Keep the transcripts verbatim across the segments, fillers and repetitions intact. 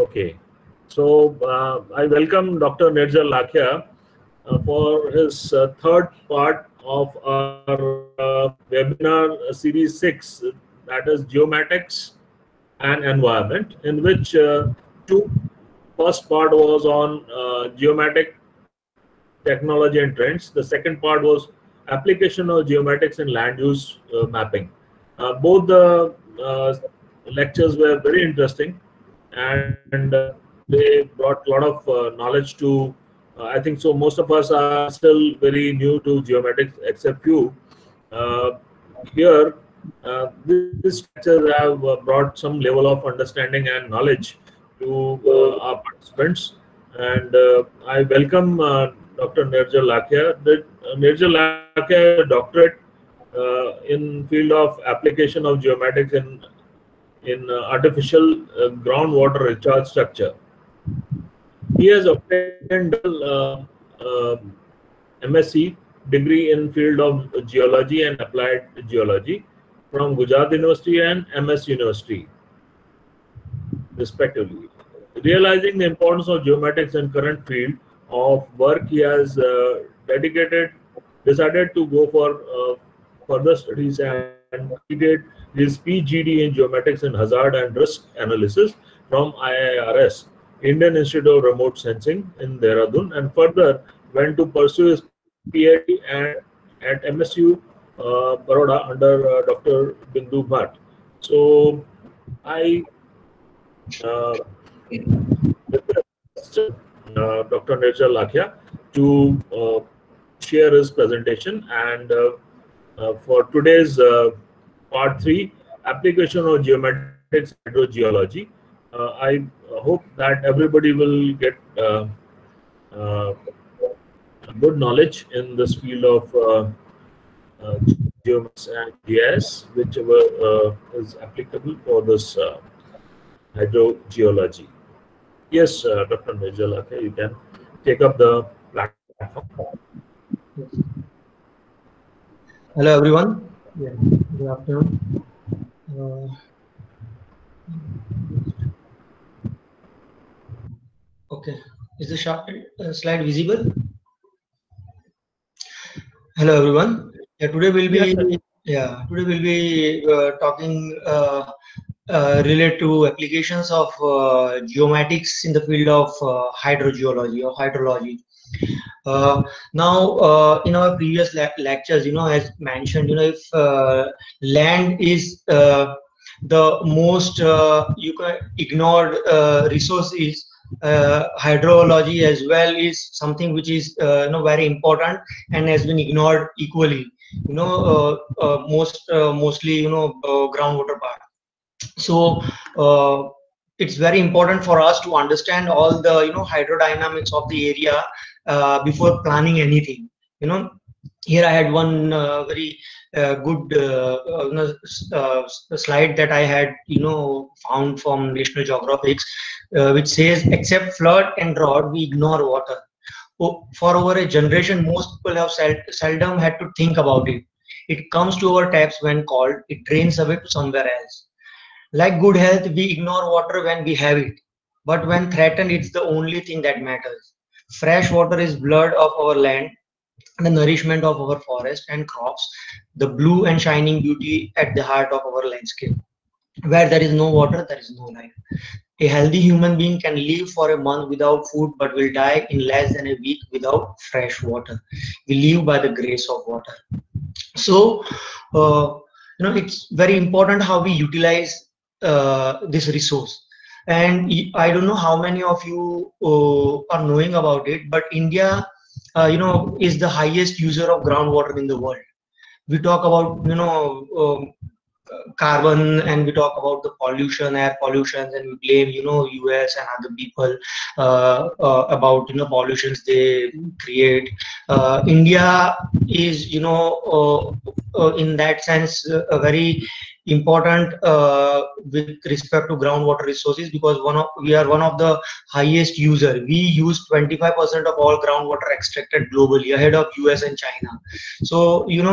Okay. So uh, I welcome Doctor Nirjal Lakhia uh, for his uh, third part of our uh, webinar uh, series six, that is geomatics and environment, in which uh, two first part was on uh, geomatic technology and trends. The second part was application of geomatics in land use uh, mapping. Uh, both the uh, lectures were very interesting, and uh, they brought a lot of uh, knowledge to. Uh, I think so. Most of us are still very new to geomatics, except few. Uh, Here, uh, these lectures have uh, brought some level of understanding and knowledge to uh, our participants, and uh, I welcome uh, Doctor Nirjal Lakhia. The, uh, Nirjal Lakhia is a doctorate uh, in field of application of geomatics in in uh, artificial uh, groundwater recharge structure. He has obtained uh, uh, M S c degree in field of geology and applied geology from Gujarat University and M S University, respectively. Realizing the importance of geomatics in current field of work, he has uh, dedicated, decided to go for uh, further studies and completed his P G D in geomatics and hazard and risk analysis from I I R S, Indian Institute of Remote Sensing in Dehradun, and further went to pursue his PhD and at M S U uh, Baroda under uh, Doctor Bindu Bhatt. So I uh, request uh, Doctor Nirjal Lakhia to uh, share his presentation, and uh, uh, for today's uh, part three, application of geomatics and hydrogeology. Uh, I hope that everybody will get uh, uh, good knowledge in this field of uh, uh, geomatics and G I S, whichever uh, is applicable for this uh, hydrogeology. Yes, uh, Doctor Nirjal Lakhia, you can take up the platform. Hello, everyone. Yeah, good afternoon. Uh, okay, is the short, uh, slide visible? Hello, everyone. Yeah, today we'll be yes, yeah today we'll be uh, talking uh, uh, related to applications of uh, geomatics in the field of uh, hydrogeology or hydrology. Uh, now, uh, in our previous le lectures, you know, as mentioned, you know, if uh, land is uh, the most uh, you can ignored uh, resource is uh, hydrology as well is something which is uh, you know very important and has been ignored equally. You know, uh, uh, most uh, mostly you know uh, groundwater part. So. Uh, it's very important for us to understand all the you know hydrodynamics of the area uh, before planning anything. You know, here I had one uh, very uh, good uh, uh, slide that I had you know found from National Geographic, uh, which says, except flood and drought, we ignore water. Oh, for over a generation, most people have sel seldom had to think about it. It comes to our taps when called, it drains away to somewhere else. Like good health, we ignore water when we have it, but when threatened, it's the only thing that matters. Fresh water is blood of our land, the nourishment of our forest and crops, the blue and shining beauty at the heart of our landscape. Where there is no water, there is no life. A healthy human being can live for a month without food, but will die in less than a week without fresh water. We live by the grace of water. So, uh, you know, it's very important how we utilize Uh, this resource. And I don't know how many of you uh, are knowing about it, but India uh, you know is the highest user of groundwater in the world. We talk about you know um, carbon, and we talk about the pollution, air pollution, and we blame you know U S and other people uh, uh, about you know pollutions they create. uh, India is you know uh, uh, in that sense uh, a very important uh, with respect to groundwater resources, because one of we are one of the highest user. We use twenty-five percent of all groundwater extracted globally, ahead of U S and China. So you know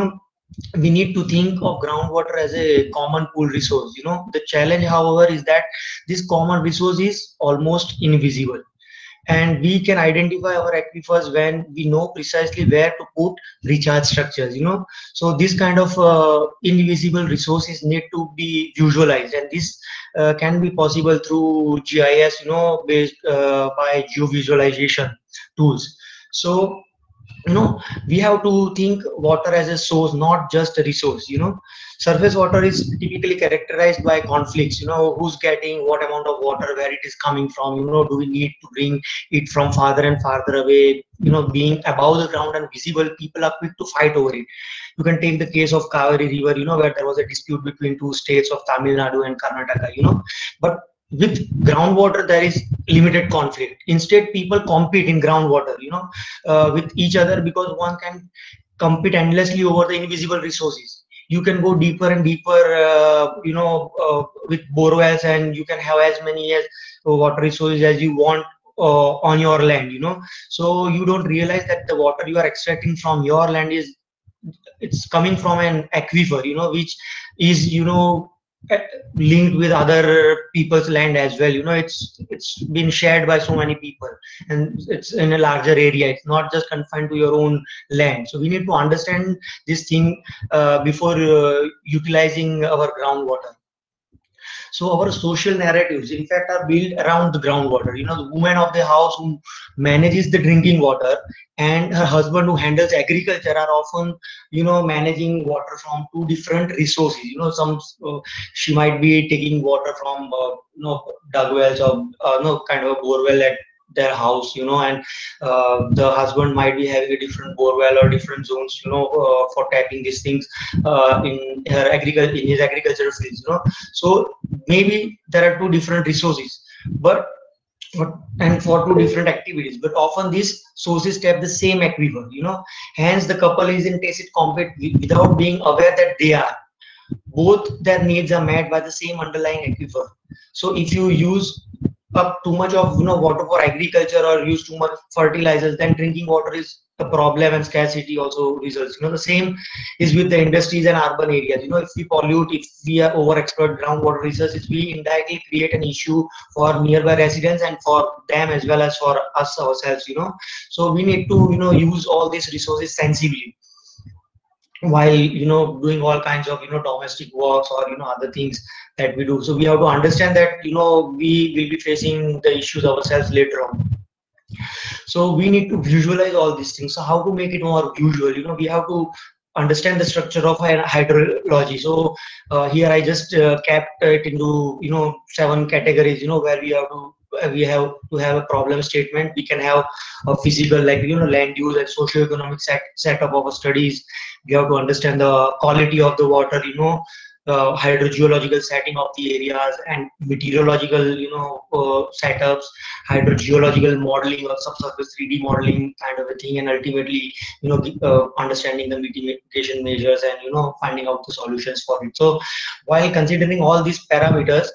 we need to think of groundwater as a common pool resource. You know, the challenge, however, is that this common resource is almost invisible, and we can identify our aquifers when we know precisely where to put recharge structures. You know, so this kind of uh, invisible resources need to be visualized, and this uh, can be possible through G I S, you know, based uh, by geovisualization tools. So you know, we have to think water as a source, not just a resource. You know, surface water is typically characterized by conflicts. You know, who's getting what amount of water, where it is coming from. You know, do we need to bring it from farther and farther away? You know, being above the ground and visible, people are quick to fight over it. You can take the case of Kaveri River, you know, where there was a dispute between two states of Tamil Nadu and Karnataka. You know, but with groundwater there is limited conflict. Instead, people compete in groundwater, you know, uh, with each other, because one can compete endlessly over the invisible resources. You can go deeper and deeper, uh, you know, uh, with borewells, and you can have as many as uh, water resources as you want uh, on your land. You know, so you don't realize that the water you are extracting from your land is, it's coming from an aquifer, you know, which is, you know, linked with other people's land as well. You know, it's it's been shared by so many people, and it's in a larger area. It's not just confined to your own land. So we need to understand this thing uh, before uh, utilizing our groundwater. So our social narratives, in fact, are built around the groundwater. You know, the woman of the house who manages the drinking water and her husband who handles agriculture are often, you know, managing water from two different resources. You know, some uh, she might be taking water from uh, you know, dug wells or uh, no kind of a borewell at their house, you know, and uh, the husband might be having a different borewell or different zones, you know, uh, for tapping these things uh, in her agriculture, in his agricultural fields, you know. So maybe there are two different resources, but but and for two different activities, but often these sources tap the same aquifer, you know. Hence the couple is in tacit compete without being aware that they are both their needs are met by the same underlying aquifer. So if you use up too much of, you know, water for agriculture or use too much fertilizers, then drinking water is a problem and scarcity also results. You know, the same is with the industries and urban areas. You know, if we pollute, if we are overexploit groundwater resources, we indirectly create an issue for nearby residents and for them as well as for us ourselves. You know, so we need to, you know, use all these resources sensibly while, you know, doing all kinds of, you know, domestic works or, you know, other things that we do. So we have to understand that, you know, we will be facing the issues ourselves later on. So we need to visualize all these things. So how to make it more visual? You know, we have to understand the structure of hydrology. So uh, here I just uh, kept it into, you know, seven categories, you know, where we have to we have to have a problem statement. We can have a physical, like, you know, land use and socio-economic set setup of our studies. We have to understand the quality of the water, you know, uh, hydrogeological setting of the areas, and meteorological, you know, uh, setups, hydrogeological modeling or subsurface three D modeling kind of a thing, and ultimately, you know, uh, understanding the mitigation measures and, you know, finding out the solutions for it. So while considering all these parameters,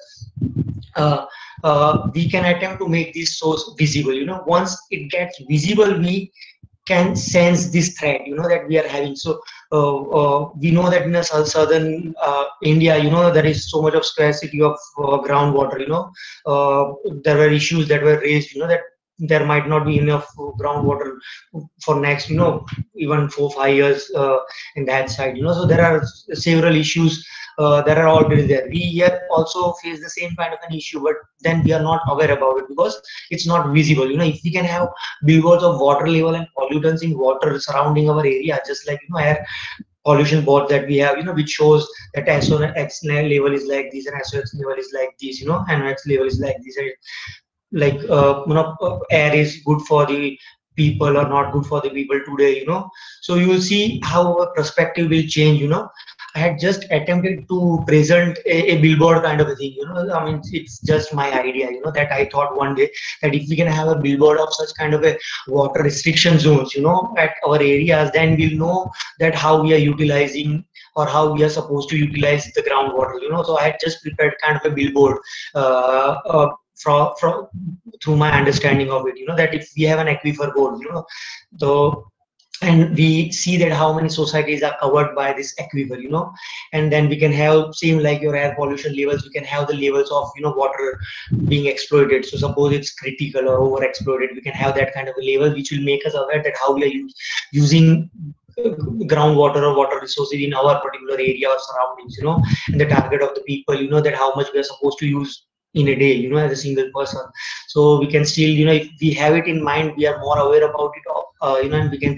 uh, uh, we can attempt to make this source visible. You know, once it gets visible, we can sense this threat, you know, that we are having. So uh, uh, we know that in a southern uh, India, you know, there is so much of scarcity of uh, groundwater. You know, uh, there were issues that were raised, you know, that there might not be enough groundwater for next, you know, even four five years uh, in that side. You know, so there are several issues uh, that are already there. We here also face the same kind of an issue, but then we are not aware about it because it's not visible. You know, if we can have billboards of water level and pollutants in water surrounding our area, just like, you know, air pollution board that we have, you know, which shows that S O X level is like this and S O X level is like this, you know, and X level is like this. Like uh, you know, air is good for the people or not good for the people today, you know. So you will see how our perspective will change. You know, I had just attempted to present a, a billboard kind of a thing, you know. I mean, it's just my idea, you know, that I thought one day that if we can have a billboard of such kind of a water restriction zones, you know, at our areas, then we'll know that how we are utilizing or how we are supposed to utilize the groundwater, you know. So I had just prepared kind of a billboard uh, uh, from from through my understanding of it, you know, that if we have an aquifer board, you know, so and we see that how many societies are covered by this aquifer, you know, and then we can have same like your air pollution levels, we can have the levels of, you know, water being exploited. So suppose it's critical or over exploited, we can have that kind of a level which will make us aware that how we are use, using groundwater or water resources in our particular area or surroundings, you know, and the target of the people, you know, that how much we are supposed to use in a day, you know, as a single person. So we can still, you know, if we have it in mind, we are more aware about it, uh, you know, and we can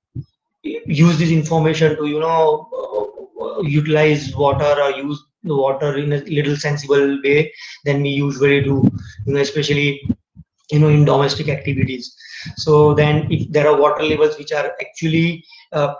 use this information to, you know, uh, utilize water or use the water in a little sensible way than we usually do, you know, especially, you know, in domestic activities. So then if there are water levels which are actually uh,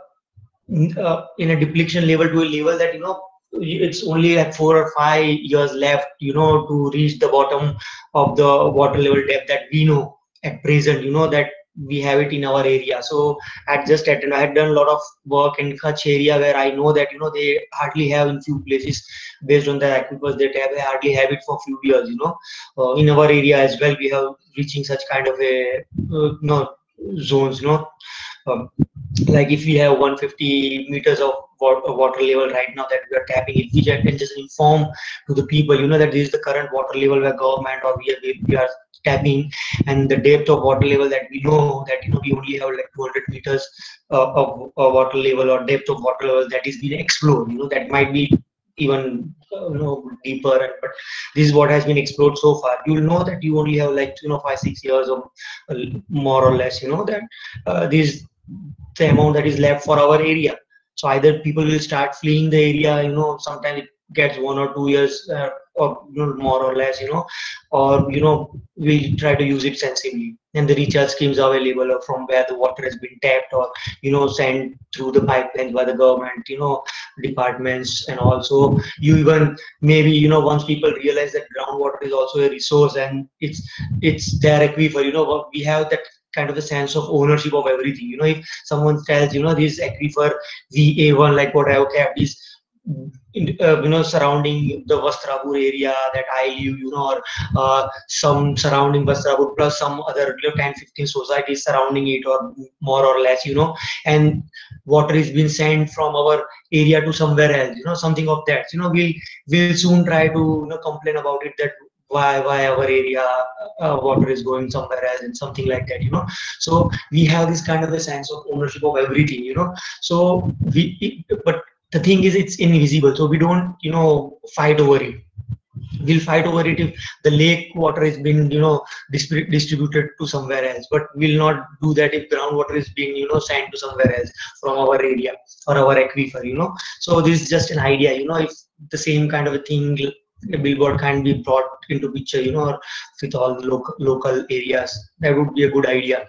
uh, in a depletion level to a level that, you know, it's only like four or five years left, you know, to reach the bottom of the water level depth that we know at present, you know, that we have it in our area. So at just at, I had done a lot of work in Kutch area where I know that, you know, they hardly have in few places based on the aquifers they have, they hardly have it for few years, you know. Uh, in our area as well, we have reaching such kind of a, uh, you know, zones, you know. Um, like if we have one hundred fifty meters of water level right now that we are tapping, if we can just inform to the people, you know, that this is the current water level where government or we are, we are tapping, and the depth of water level that we know that, you know, we only have like two hundred meters uh, of uh, water level or depth of water level that is being explored, you know, that might be even uh, you know, deeper, but this is what has been explored so far. You will know that you only have like, you know, five six years of uh, more or less, you know, that uh, this the amount that is left for our area. So either people will start fleeing the area, you know, sometimes it gets one or two years uh, or, you know, more or less, you know, or, you know, we try to use it sensibly, and the recharge schemes are available or from where the water has been tapped or, you know, sent through the pipelines by the government, you know, departments. And also you even maybe, you know, once people realize that groundwater is also a resource and it's it's their aquifer, you know, we have that kind of a sense of ownership of everything. You know, if someone tells, you know, this aquifer V A one, like what I have is uh, you know, surrounding the Vastrapur area that I live, you know, or uh, some surrounding Vastrapur plus some other, you know, ten fifteen societies surrounding it or more or less, you know, and water is being sent from our area to somewhere else, you know, something of that, you know, we'll we'll soon try to, you know, complain about it, that why why our area uh, water is going somewhere else and something like that, you know. So we have this kind of a sense of ownership of everything, you know. So we, but the thing is, it's invisible, so we don't, you know, fight over it. We'll fight over it if the lake water is being, you know, distributed to somewhere else, but we'll not do that if groundwater is being, you know, sent to somewhere else from our area or our aquifer, you know. So this is just an idea, you know, if the same kind of a thing, a billboard can be brought into picture, you know, or with all the local local areas, that would be a good idea.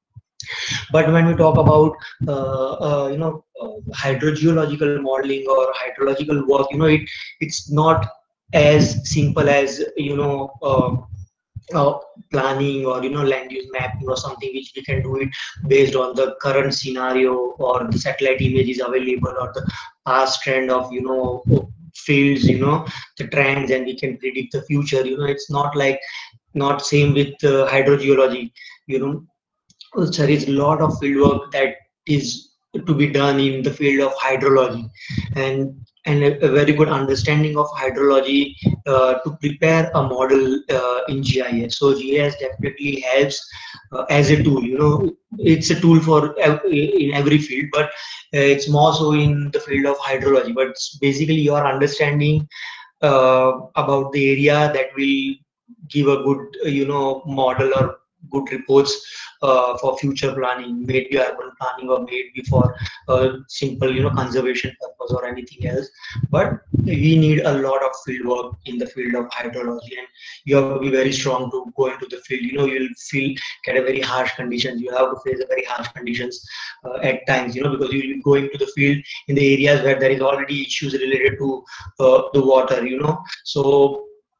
But when we talk about uh, uh, you know, uh, hydrogeological modeling or hydrological work, you know, it it's not as simple as, you know, uh, uh, planning or, you know, land use mapping or something which we can do it based on the current scenario or the satellite images available or the past trend of, you know, fields, you know, the trends, and we can predict the future. You know, it's not like, not same with uh, hydrogeology, you know. There is a lot of field work that is to be done in the field of hydrology, and and a, a very good understanding of hydrology uh, to prepare a model uh, in G I S. So G I S definitely helps uh, as a tool. You know, it's a tool for ev in every field, but uh, it's more so in the field of hydrology. But it's basically your understanding uh, about the area that will give a good, you know, model or good reports uh, for future planning, maybe urban planning or maybe for uh, simple, you know, conservation purpose or anything else. But we need a lot of field work in the field of hydrology, and you have to be very strong to go into the field. You know, you'll feel get a very harsh conditions. You have to face a very harsh conditions uh, at times, you know, because you'll be going to the field in the areas where there is already issues related to uh, the water, you know. So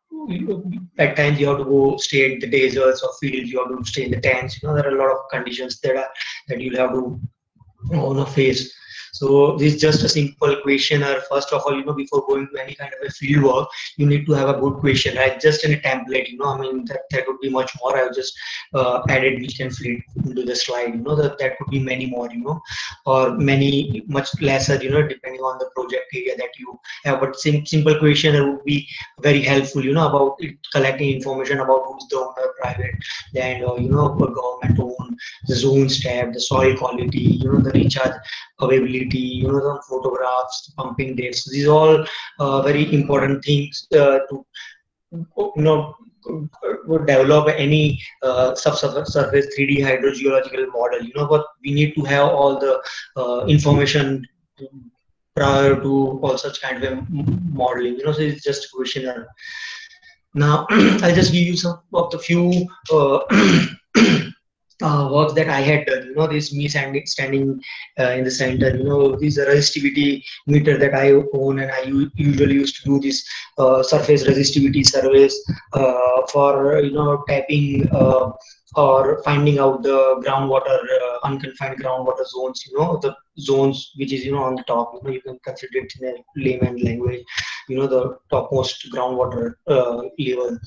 at times you have to go stay in the deserts or fields, you have to stay in the tents, you know, there are a lot of conditions that are that you'll have to, you know, face. So this is just a simple questionnaire. First of all, you know, before going to any kind of a field work, you need to have a good question, right? Just in a template, you know, I mean, that, that would be much more. I've just uh, added which can fit into the slide, you know, that, that could be many more, you know, or many much lesser, you know, depending on the project area that you have. But sim simple questionnaire would be very helpful, you know, about it, collecting information about who's the owner, private land, or, you know, government owned, the zones tab, the soil quality, you know, the recharge availability, you know, the photographs, pumping dates. So these are all uh, very important things uh, to, you know, develop any uh, subsurface three D hydrogeological model, you know, but we need to have all the uh, information prior to all such kind of a modeling, you know, so it's just a questionnaire. Now, I'll just give you some of the few uh, uh, work that I had done. You know, this me standing, standing uh, in the center, you know, this is a resistivity meter that I own, and I usually used to do this uh, surface resistivity surveys uh, for, you know, tapping uh, or finding out the groundwater, uh, unconfined groundwater zones, you know, the zones which is, you know, on the top, you know, you can consider it in a layman language, you know, the topmost groundwater uh, level.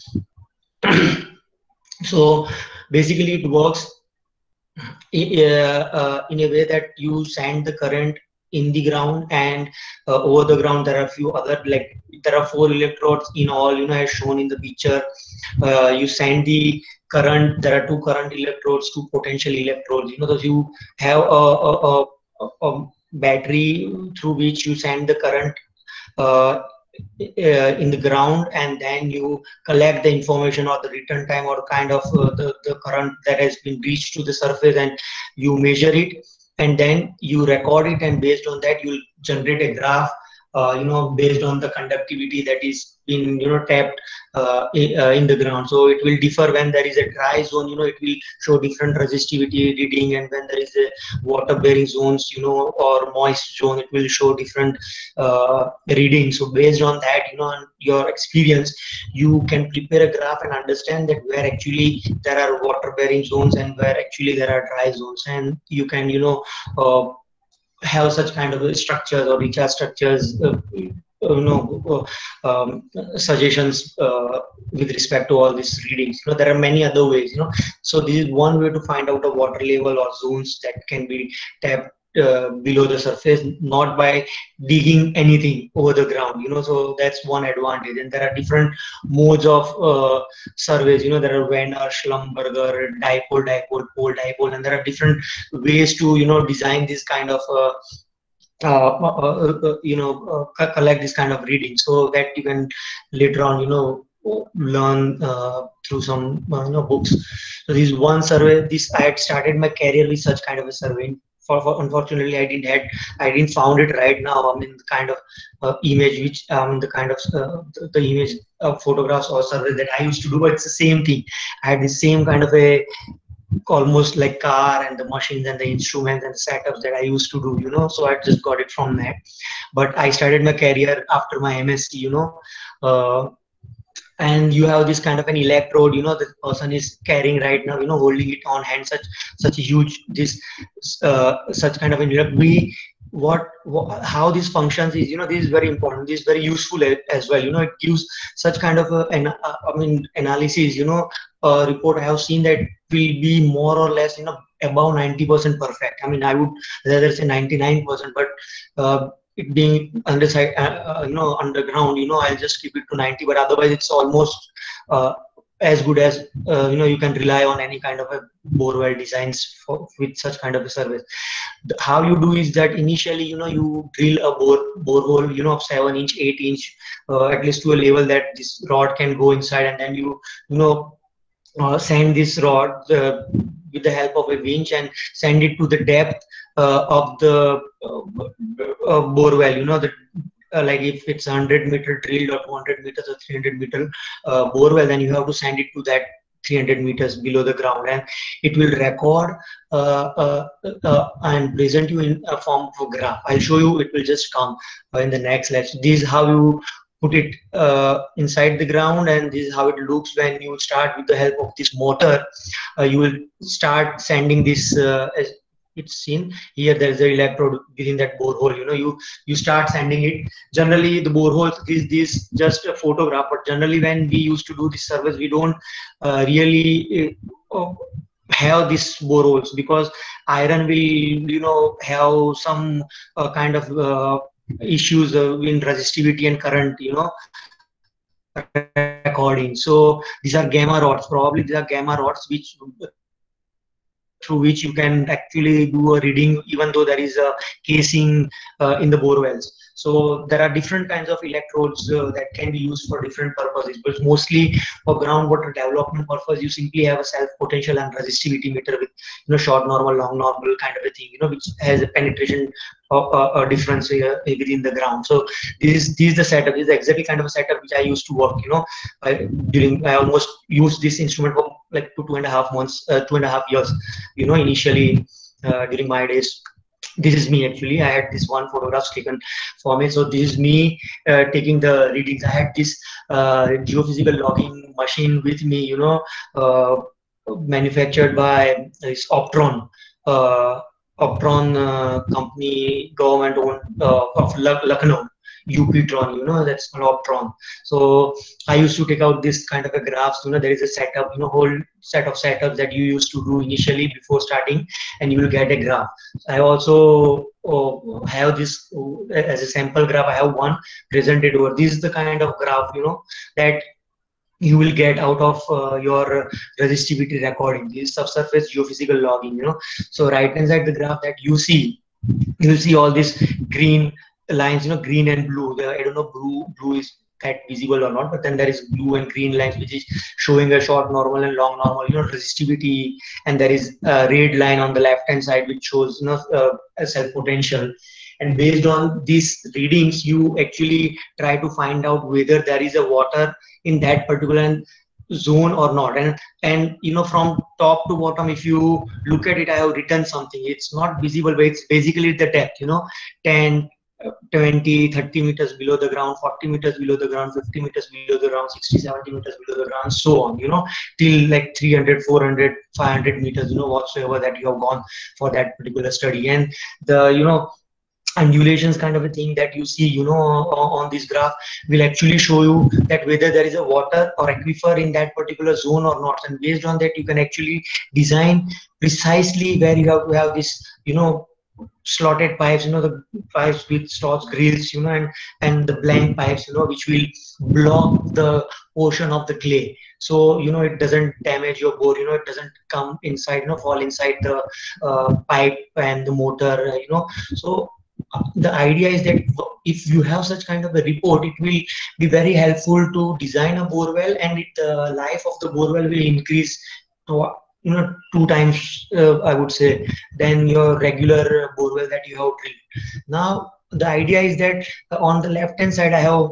So basically it works in, uh, uh, in a way that you send the current in the ground, and uh, over the ground there are a few other, like there are four electrodes in all, you know, as shown in the picture. Uh, you send the current, there are two current electrodes, two potential electrodes, you know, so you have a, a, a, a battery through which you send the current uh, Uh, in the ground, and then you collect the information or the return time or kind of uh, the, the current that has been reached to the surface, and you measure it, and then you record it, and based on that you will generate a graph, uh, you know, based on the conductivity that is in, you know, tapped uh, in, uh, in the ground. So it will differ when there is a dry zone, you know, it will show different resistivity reading, and when there is a water bearing zones, you know, or moist zone, it will show different uh, reading. So based on that, you know, and your experience, you can prepare a graph and understand that where actually there are water bearing zones and where actually there are dry zones, and you can, you know, uh, have such kind of structures or recharge structures, uh, you know, uh, um, suggestions uh, with respect to all these readings. You know, there are many other ways, you know, so this is one way to find out a water level or zones that can be tapped uh, below the surface, not by digging anything over the ground, you know, so that's one advantage. And there are different modes of uh, surveys, you know, there are Werner, Schlumberger, dipole, dipole, pole, dipole, and there are different ways to, you know, design this kind of uh, uh, uh, uh, you know, uh, collect this kind of reading, so that you can later on, you know, learn uh, through some uh, you know, books. So this one survey, this I had started my career with such kind of a survey. For, for unfortunately, I didn't had I didn't found it right now. I mean, the kind of uh, image which um the kind of uh, the, the image of photographs or survey that I used to do, but it's the same thing. I had the same kind of a almost like car and the machines and the instruments and the setups that I used to do, you know, so I just got it from that. But I started my career after my M S c, you know, uh, and you have this kind of an electrode, you know, the person is carrying right now, you know, holding it on hand, such such a huge, this uh, such kind of an we what, what how this functions is, you know, this is very important, this is very useful as well, you know, it gives such kind of a, an uh, I mean, analysis, you know, uh, report I have seen that will be more or less, you know, above ninety percent perfect. I mean, I would rather say ninety-nine percent, but uh, it being underside, uh, uh, you know, underground, you know, I'll just keep it to ninety, but otherwise it's almost uh, as good as, uh, you know, you can rely on any kind of a borewell designs for, with such kind of a service. How you do is that initially, you know, you drill a bore borehole, you know, of seven inch, eight inch, uh, at least to a level that this rod can go inside, and then you, you know, uh, send this rod uh, with the help of a winch and send it to the depth uh, of the uh, uh, borewell, you know, the Uh, like if it's one hundred meter drilled or two hundred meters or three hundred meter uh, borewell, then you have to send it to that three hundred meters below the ground, and it will record uh, uh, uh, and present you in a form of a graph. I'll show you, it will just come uh, in the next lecture. This is how you put it uh, inside the ground, and this is how it looks when you start with the help of this motor. Uh, you will start sending this uh, as it's seen here. There is an electrode within that borehole. You know, you you start sending it. Generally, the borehole is this just a photograph, but generally when we used to do this service, we don't uh, really uh, have these boreholes, because iron will, you know, have some uh, kind of uh, issues uh, in resistivity and current, you know, recording. So these are gamma rods. Probably these are gamma rods which through which you can actually do a reading, even though there is a casing uh, in the bore wells. So there are different kinds of electrodes uh, that can be used for different purposes, but mostly for groundwater development purpose, you simply have a self potential and resistivity meter with, you know, short normal, long normal kind of a thing, you know, which has a penetration of uh, a difference uh, within the ground. So this is this is the setup. This is exactly kind of a setup which I used to work. You know, I, during I almost used this instrument for like two two and a half months, uh, two and a half years. You know, initially uh, during my days. This is me actually. I had this one photographs taken for me. So this is me uh, taking the readings. I had this uh, geophysical logging machine with me, you know, uh, manufactured by this Optron, uh, Optron uh, company, government owned uh, of Lucknow. Uptron, you know, that's called Optron. So I used to take out this kind of a graphs, you know, there is a setup, you know, whole set of setups that you used to do initially before starting, and you will get a graph. I also uh, have this uh, as a sample graph. I have one presented over. This is the kind of graph, you know, that you will get out of uh, your resistivity recording. This is subsurface geophysical logging, you know. So right inside the graph that you see, you will see all this green lines, you know, green and blue. I don't know blue blue is that visible or not, but then there is blue and green lines which is showing a short normal and long normal, you know, resistivity, and there is a red line on the left hand side which shows, you know, uh, a self potential. And based on these readings, you actually try to find out whether there is a water in that particular zone or not. And and you know, from top to bottom, if you look at it, I have written something. It's not visible, but it's basically the depth, you know, ten, twenty, thirty meters below the ground, forty meters below the ground, fifty meters below the ground, sixty, seventy meters below the ground, so on, you know, till like three hundred, four hundred, five hundred meters, you know, whatsoever that you have gone for that particular study. And the, you know, undulations kind of a thing that you see, you know, on this graph will actually show you that whether there is a water or aquifer in that particular zone or not. And based on that, you can actually design precisely where you have to have this, you know, slotted pipes, you know, the pipes with slots, grills, you know, and and the blank pipes, you know, which will block the portion of the clay, so you know it doesn't damage your bore, you know, it doesn't come inside, you know, fall inside the uh, pipe and the motor, you know. So the idea is that if you have such kind of a report, it will be very helpful to design a bore well, and it, the uh, life of the bore well will increase to, you know, two times, uh, I would say, than your regular bore well that you have drilled. Now, the idea is that uh, on the left hand side, I have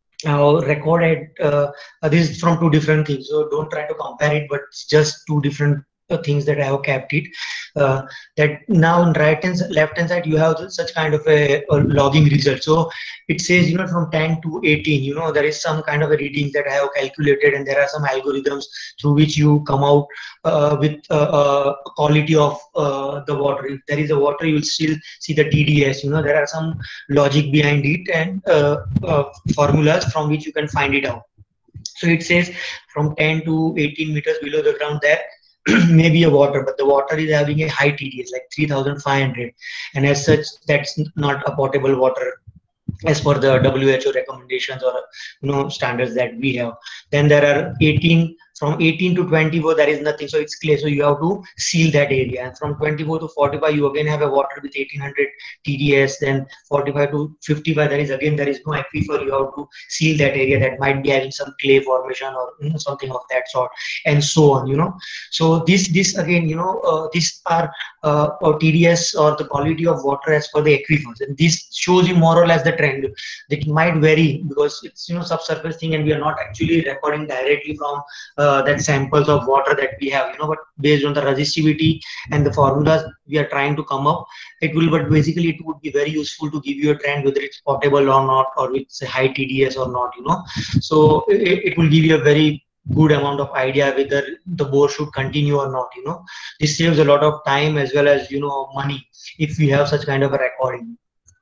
uh, recorded, uh, uh, this is from two different things. So don't try to compare it, but it's just two different uh, things that I have kept it. Uh, that now on right hand left hand side you have such kind of a, a logging result. So it says, you know, from ten to eighteen, you know, there is some kind of a reading that I have calculated, and there are some algorithms through which you come out uh, with uh, a quality of uh, the water. If there is a water, you will still see the T D S, you know, there are some logic behind it and uh, uh, formulas from which you can find it out. So it says from ten to eighteen meters below the ground, there maybe a water, but the water is having a high T D S, like three thousand five hundred, and as such that's not a potable water as per the W H O recommendations or, you know, standards that we have. Then there are eighteen, from eighteen to twenty-four there is nothing, so it's clay, so you have to seal that area. And from twenty-four to forty-five you again have a water with eighteen hundred T D S. Then forty-five to fifty-five there is again there is no aquifer, you have to seal that area that might be having some clay formation or, you know, something of that sort, and so on, you know. So this this again, you know, uh, these are uh, or T D S or the quality of water as per the aquifers, and this shows you more or less the trend. It might vary because it's, you know, subsurface thing, and we are not actually recording directly from uh, that samples of water that we have, you know, but based on the resistivity and the formulas we are trying to come up, it will, but basically it would be very useful to give you a trend whether it's potable or not, or with a high T D S or not, you know. So it, it will give you a very good amount of idea whether the bore should continue or not. You know, this saves a lot of time as well as, you know, money if we have such kind of a recording.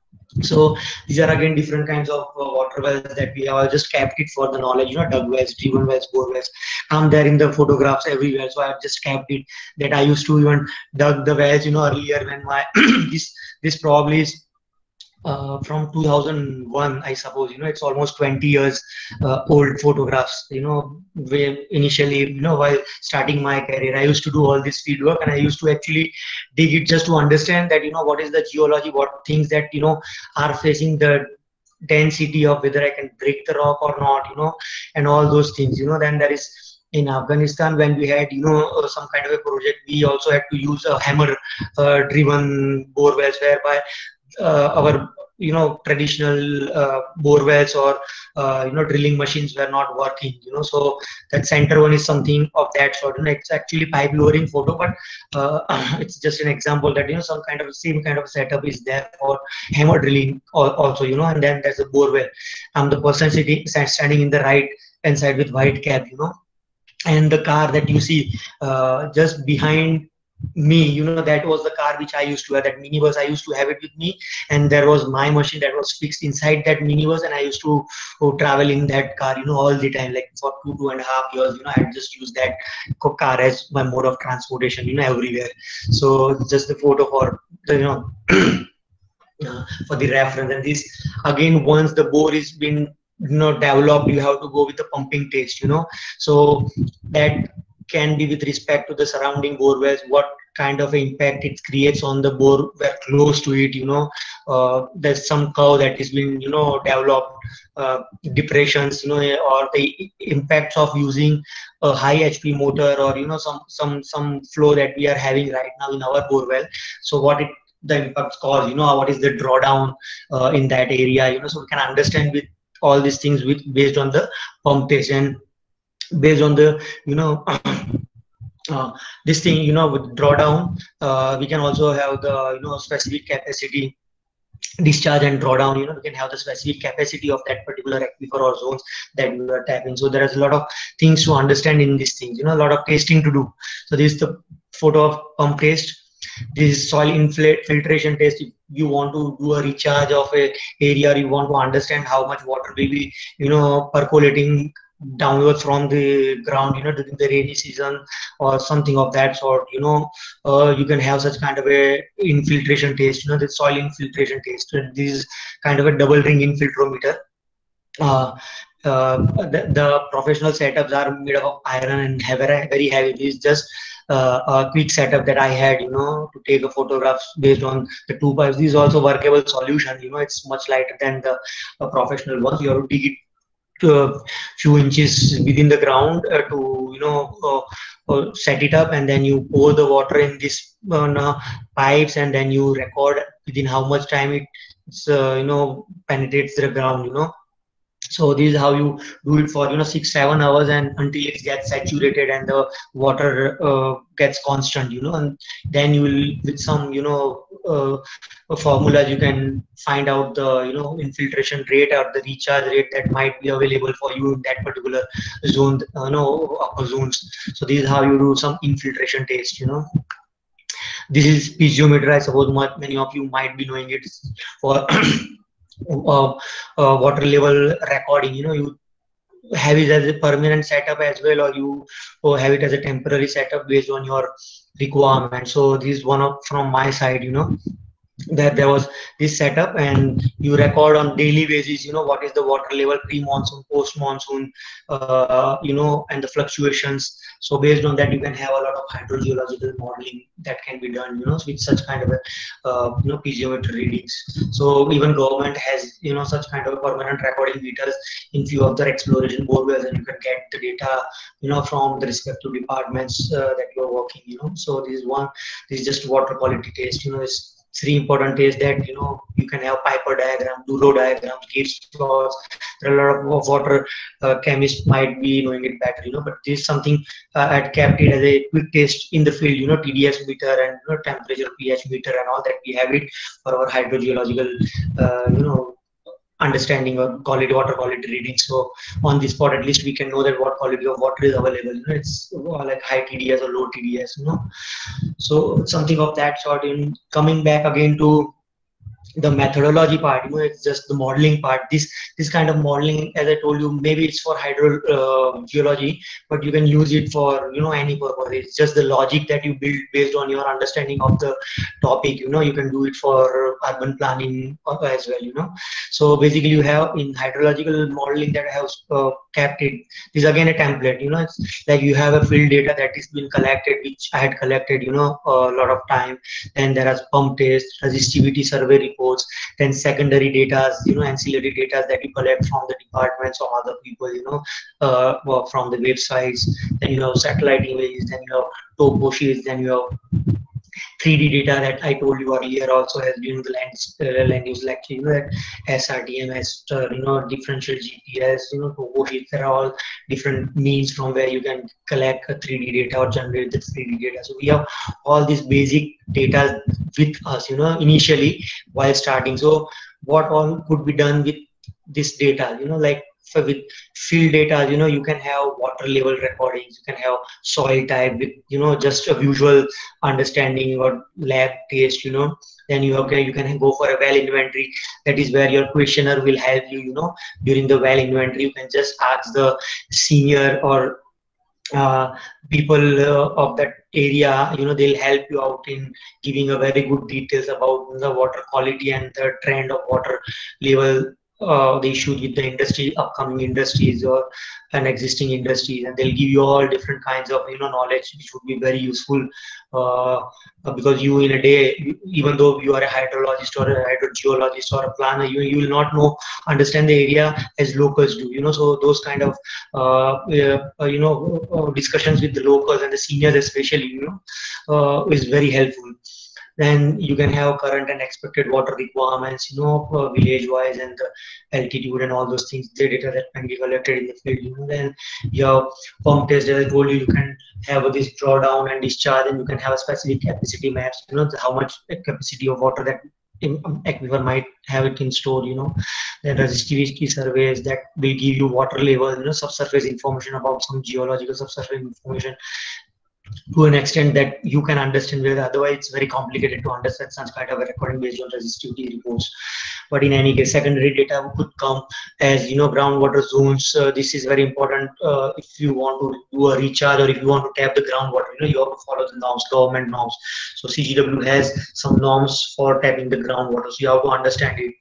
So these are again different kinds of uh, water wells that we have. I just kept it for the knowledge, you know, dug wells, driven wells, bore wells, come there in the photographs everywhere. So I've just kept it that I used to even dug the wells, you know, earlier when my this this probably is uh, from two thousand one, I suppose. You know, it's almost twenty years uh, old photographs. You know, where initially, you know, while starting my career, I used to do all this field work, and I used to actually dig it just to understand that, you know, what is the geology, what things that, you know, are facing the density of whether I can break the rock or not, you know, and all those things. You know, then there is in Afghanistan when we had, you know, uh, some kind of a project, we also had to use a hammer uh, driven bore wells, whereby uh, our, you know, traditional uh, bore wells or uh, you know, drilling machines were not working. You know, so that center one is something of that sort. You know, it's actually pipe lowering photo, but uh, it's just an example that, you know, some kind of same kind of setup is there for hammer drilling also. You know, and then there's a bore well. I'm the person sitting standing in the right hand side with white cap. You know, and the car that you see uh, just behind me, you know, that was the car which I used to have, that minibus. I used to have it with me, and there was my machine that was fixed inside that minibus, and I used to oh, travel in that car, you know, all the time, like for two two and a half years. You know, I just used that car as my mode of transportation, you know, everywhere. So just the photo for the, you know, uh, for the reference. And this again, once the bore is been, you know, developed, you have to go with the pumping test. You know, so that can be with respect to the surrounding bore wells, what kind of impact it creates on the bore well close to it. You know, uh, there's some curve that is being, you know, developed, uh, depressions, you know, or the impacts of using a high H P motor, or, you know, some some some flow that we are having right now in our bore well. So what it the impacts cause, you know, what is the drawdown uh, in that area, you know, so we can understand with all these things with based on the pump test, and based on the, you know, uh, this thing, you know, with drawdown, uh, we can also have the, you know, specific capacity discharge and drawdown. You know, we can have the specific capacity of that particular aquifer or zones that we are tapping. So there is a lot of things to understand in these things, you know, a lot of testing to do. So this is the photo of pump test. This is soil inflate filtration test. If you want to do a recharge of a area, or you want to understand how much water will be, you know, percolating downwards from the ground, you know, during the rainy season or something of that sort. You know, uh, you can have such kind of a infiltration test, you know, the soil infiltration test. And this is kind of a double ring infiltrometer. Uh, uh, the, the professional setups are made of iron and very heavy. This is just uh, a quick setup that I had, you know, to take a photographs based on the two pipes. This is also workable solution. You know, it's much lighter than the uh, professional ones. You have to dig it a few inches within the ground uh, to, you know, uh, uh, set it up, and then you pour the water in this uh, pipes, and then you record within how much time it uh, you know, penetrates the ground. You know, so this is how you do it for, you know, six seven hours, and until it gets saturated and the water uh, gets constant. You know, and then you will, with some, you know, uh, formulas, you can find out the, you know, infiltration rate or the recharge rate that might be available for you in that particular zone, uh, you know, upper zones. So this is how you do some infiltration test. You know, this is piezometer. I suppose many of you might be knowing it for uh, uh, water level recording. You know, you have it as a permanent setup as well, or you or have it as a temporary setup based on your requirement. So this is one of from my side, you know, that there was this setup, and you record on daily basis, you know, what is the water level pre-monsoon, post-monsoon, uh, you know, and the fluctuations. So based on that, you can have a lot of hydrogeological modeling that can be done, you know, with such kind of a, uh, you know, piezometer readings. So even government has, you know, such kind of permanent recording meters in few of their exploration bore wells, and you can get the data, you know, from the respective departments uh, that you are working, you know. So this is one, this is just water quality test, you know. It's three important is that, you know, you can have Piper diagram, Duro diagrams, Gibbs laws. There are a lot of water uh, chemists might be knowing it better, you know, but this is something uh, I'd kept it as a quick test in the field, you know, T D S meter and, you know, temperature pH meter and all that. We have it for our hydrogeological, uh, you know, understanding or quality water quality reading. So on this spot, at least we can know that what quality of water is available. You know, it's like high T D S or low T D S. You know, so something of that sort. In coming back again to the methodology part, you know, it's just the modeling part. This this kind of modeling, as I told you, maybe it's for hydrogeology, uh, but you can use it for, you know, any purpose. It's just the logic that you build based on your understanding of the topic. You know, you can do it for urban planning as well. You know, so basically you have in hydrological modeling that I have uh, kept it. This is again a template. You know, it's like you have a field data that is been collected, which I had collected, you know, a lot of time. Then there are pump tests, resistivity survey reports, then secondary data, you know, ancillary data that you collect from the departments or other people, you know, uh, well, from the websites. Then you have satellite images, then you have topo sheets, then you have three D data that I told you earlier also has during the land, uh, land use lecture, you know, that S R T M, uh, you know, differential G P S, you know, topo sheets, they're all different means from where you can collect a three D data or generate the three D data. So we have all these basic data with us, you know, initially while starting. So what all could be done with this data, you know, like for with field data, you know, you can have water level recordings, you can have soil type with, you know, just a visual understanding or lab test, you know. Then you okay, you can go for a well inventory. That is where your questionnaire will help you, you know, during the well inventory. You can just ask the senior or uh, people uh, of that area, you know, they'll help you out in giving a very good details about the water quality and the trend of water level, uh, the issues with the industry, upcoming industries or an existing industries, and they'll give you all different kinds of, you know, knowledge which would be very useful, uh, because you in a day, even though you are a hydrologist or a hydrogeologist or a planner, you you will not know understand the area as locals do, you know. So those kind of uh, uh, you know uh, discussions with the locals and the seniors especially, you know, uh, is very helpful. Then you can have current and expected water requirements, you know, uh, village wise, and the altitude and all those things, the data that can be collected in the field, you know. Then you have pump test, as I told you, you can have this drawdown and discharge, and you can have a specific capacity maps, you know, how much capacity of water that aquifer might have it in store, you know. Then resistivity surveys that will give you water level, you know, subsurface information about some geological subsurface information to an extent that you can understand, where otherwise it's very complicated to understand such kind of a recording based on resistivity reports. But in any case, secondary data could come as, you know, groundwater zones. Uh, this is very important uh, if you want to do a recharge or if you want to tap the groundwater, you know, you have to follow the norms, government norms. So C G W has some norms for tapping the groundwater, so you have to understand it.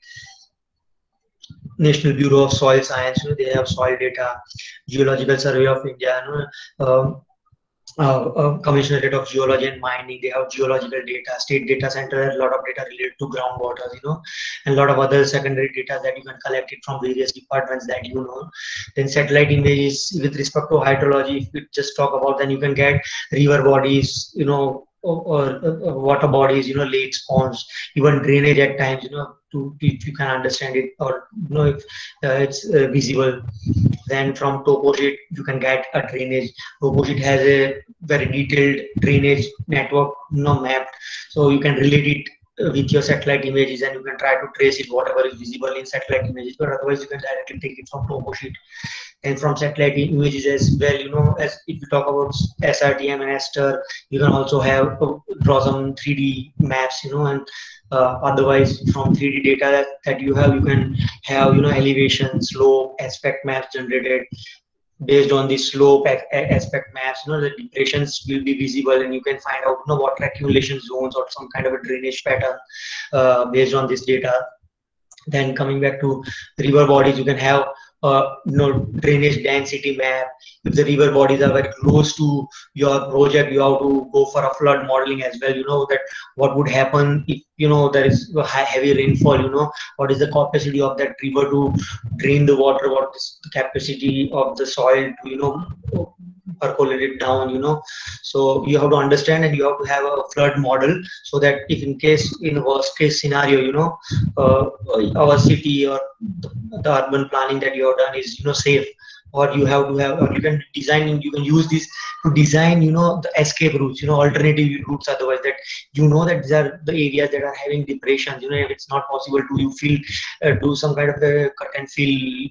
National Bureau of Soil Science, you know, they have soil data. Geological Survey of India, you know, um, Uh, uh, Commissionerate of Geology and Mining, they have geological data. State Data Center has a lot of data related to groundwater, you know, and a lot of other secondary data that you can collect it from various departments that you know. Then satellite images with respect to hydrology, if we just talk about, then you can get river bodies, you know, or, or, or water bodies, you know, lakes, ponds, even drainage at times, you know, to if you can understand it, or, you know, if uh, it's uh, visible. Then from topo sheet you can get a drainage. Topo sheet has a very detailed drainage network, you know, mapped, so you can relate it with your satellite images, and you can try to trace it whatever is visible in satellite images, but otherwise you can directly take it from topo sheet. And from satellite images as well, you know, as if you talk about S R T M and Aster, you can also have uh, draw some three D maps, you know. And uh, otherwise from three D data that, that you have, you can have, you know, elevation, slope, aspect maps generated. Based on the slope aspect maps, you know, the depressions will be visible, and you can find out, you know, water accumulation zones or some kind of a drainage pattern uh, based on this data. Then coming back to river bodies, you can have uh, you know, drainage density map. If the river bodies are very close to your project, you have to go for a flood modeling as well, you know, that what would happen if, you know, there is a high, heavy rainfall, you know, what is the capacity of that river to drain the water, what is the capacity of the soil to, you know, percolate it down, you know. So you have to understand, and you have to have a flood model, so that if in case, in a worst case scenario, you know, uh, our city or the, the urban planning that you have done is, you know, safe or you have to have, or you can design, you can use this to design, you know, the escape routes, you know, alternative routes. Otherwise, that you know that these are the areas that are having depressions. You know, if it's not possible to you fill, uh, do some kind of a cut and fill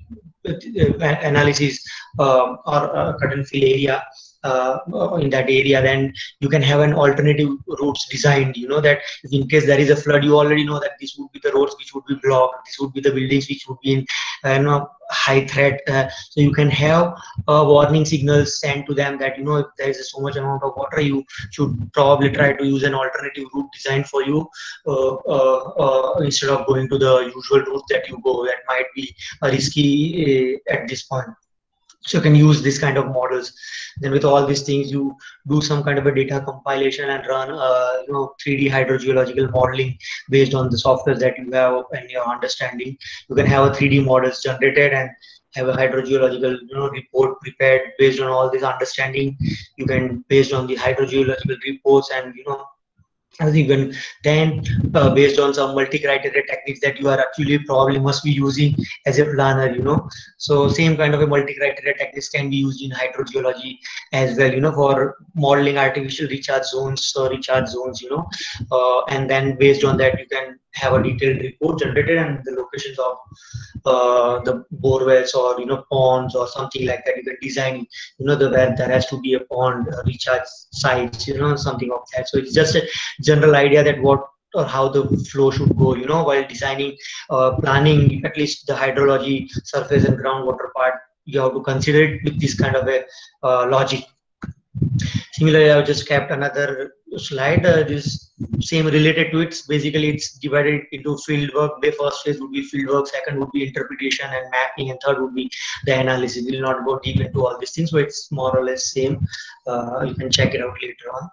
uh, analysis uh, or uh, cut and fill area. Uh, in that area, then you can have an alternative routes designed, you know, that if in case there is a flood, you already know that this would be the roads which would be blocked, this would be the buildings which would be in uh, you know, high threat. Uh, so you can have uh, warning signals sent to them that, you know, if there is so much amount of water, you should probably try to use an alternative route designed for you uh, uh, uh, instead of going to the usual route that you go, that might be uh, risky uh, at this point. So you can use this kind of models. Then with all these things, you do some kind of a data compilation and run, uh, you know, three D hydrogeological modeling based on the software that you have and your understanding. You can have a three D models generated and have a hydrogeological, you know, report prepared based on all this understanding. You can, based on the hydrogeological reports, and, you know, even then uh, based on some multi-criteria techniques that you are actually probably must be using as a planner, you know. So same kind of a multi-criteria techniques can be used in hydrogeology as well, you know, for modeling artificial recharge zones or recharge zones, you know, uh, and then based on that you can have a detailed report generated and the locations of uh, the bore wells or, you know, ponds or something like that. You can design, you know, the where there has to be a pond uh, recharge sites, you know, something of that. So it's just a general idea that what or how the flow should go, you know, while designing, uh, planning at least the hydrology, surface and groundwater part. You have to consider it with this kind of a uh, logic. Similarly, I've just kept another slide. Uh, this same related to it. Basically, it's divided into field work. The first phase would be field work, second would be interpretation and mapping, and third would be the analysis. We'll not go deep into all these things, but it's more or less same. Uh, you can check it out later on.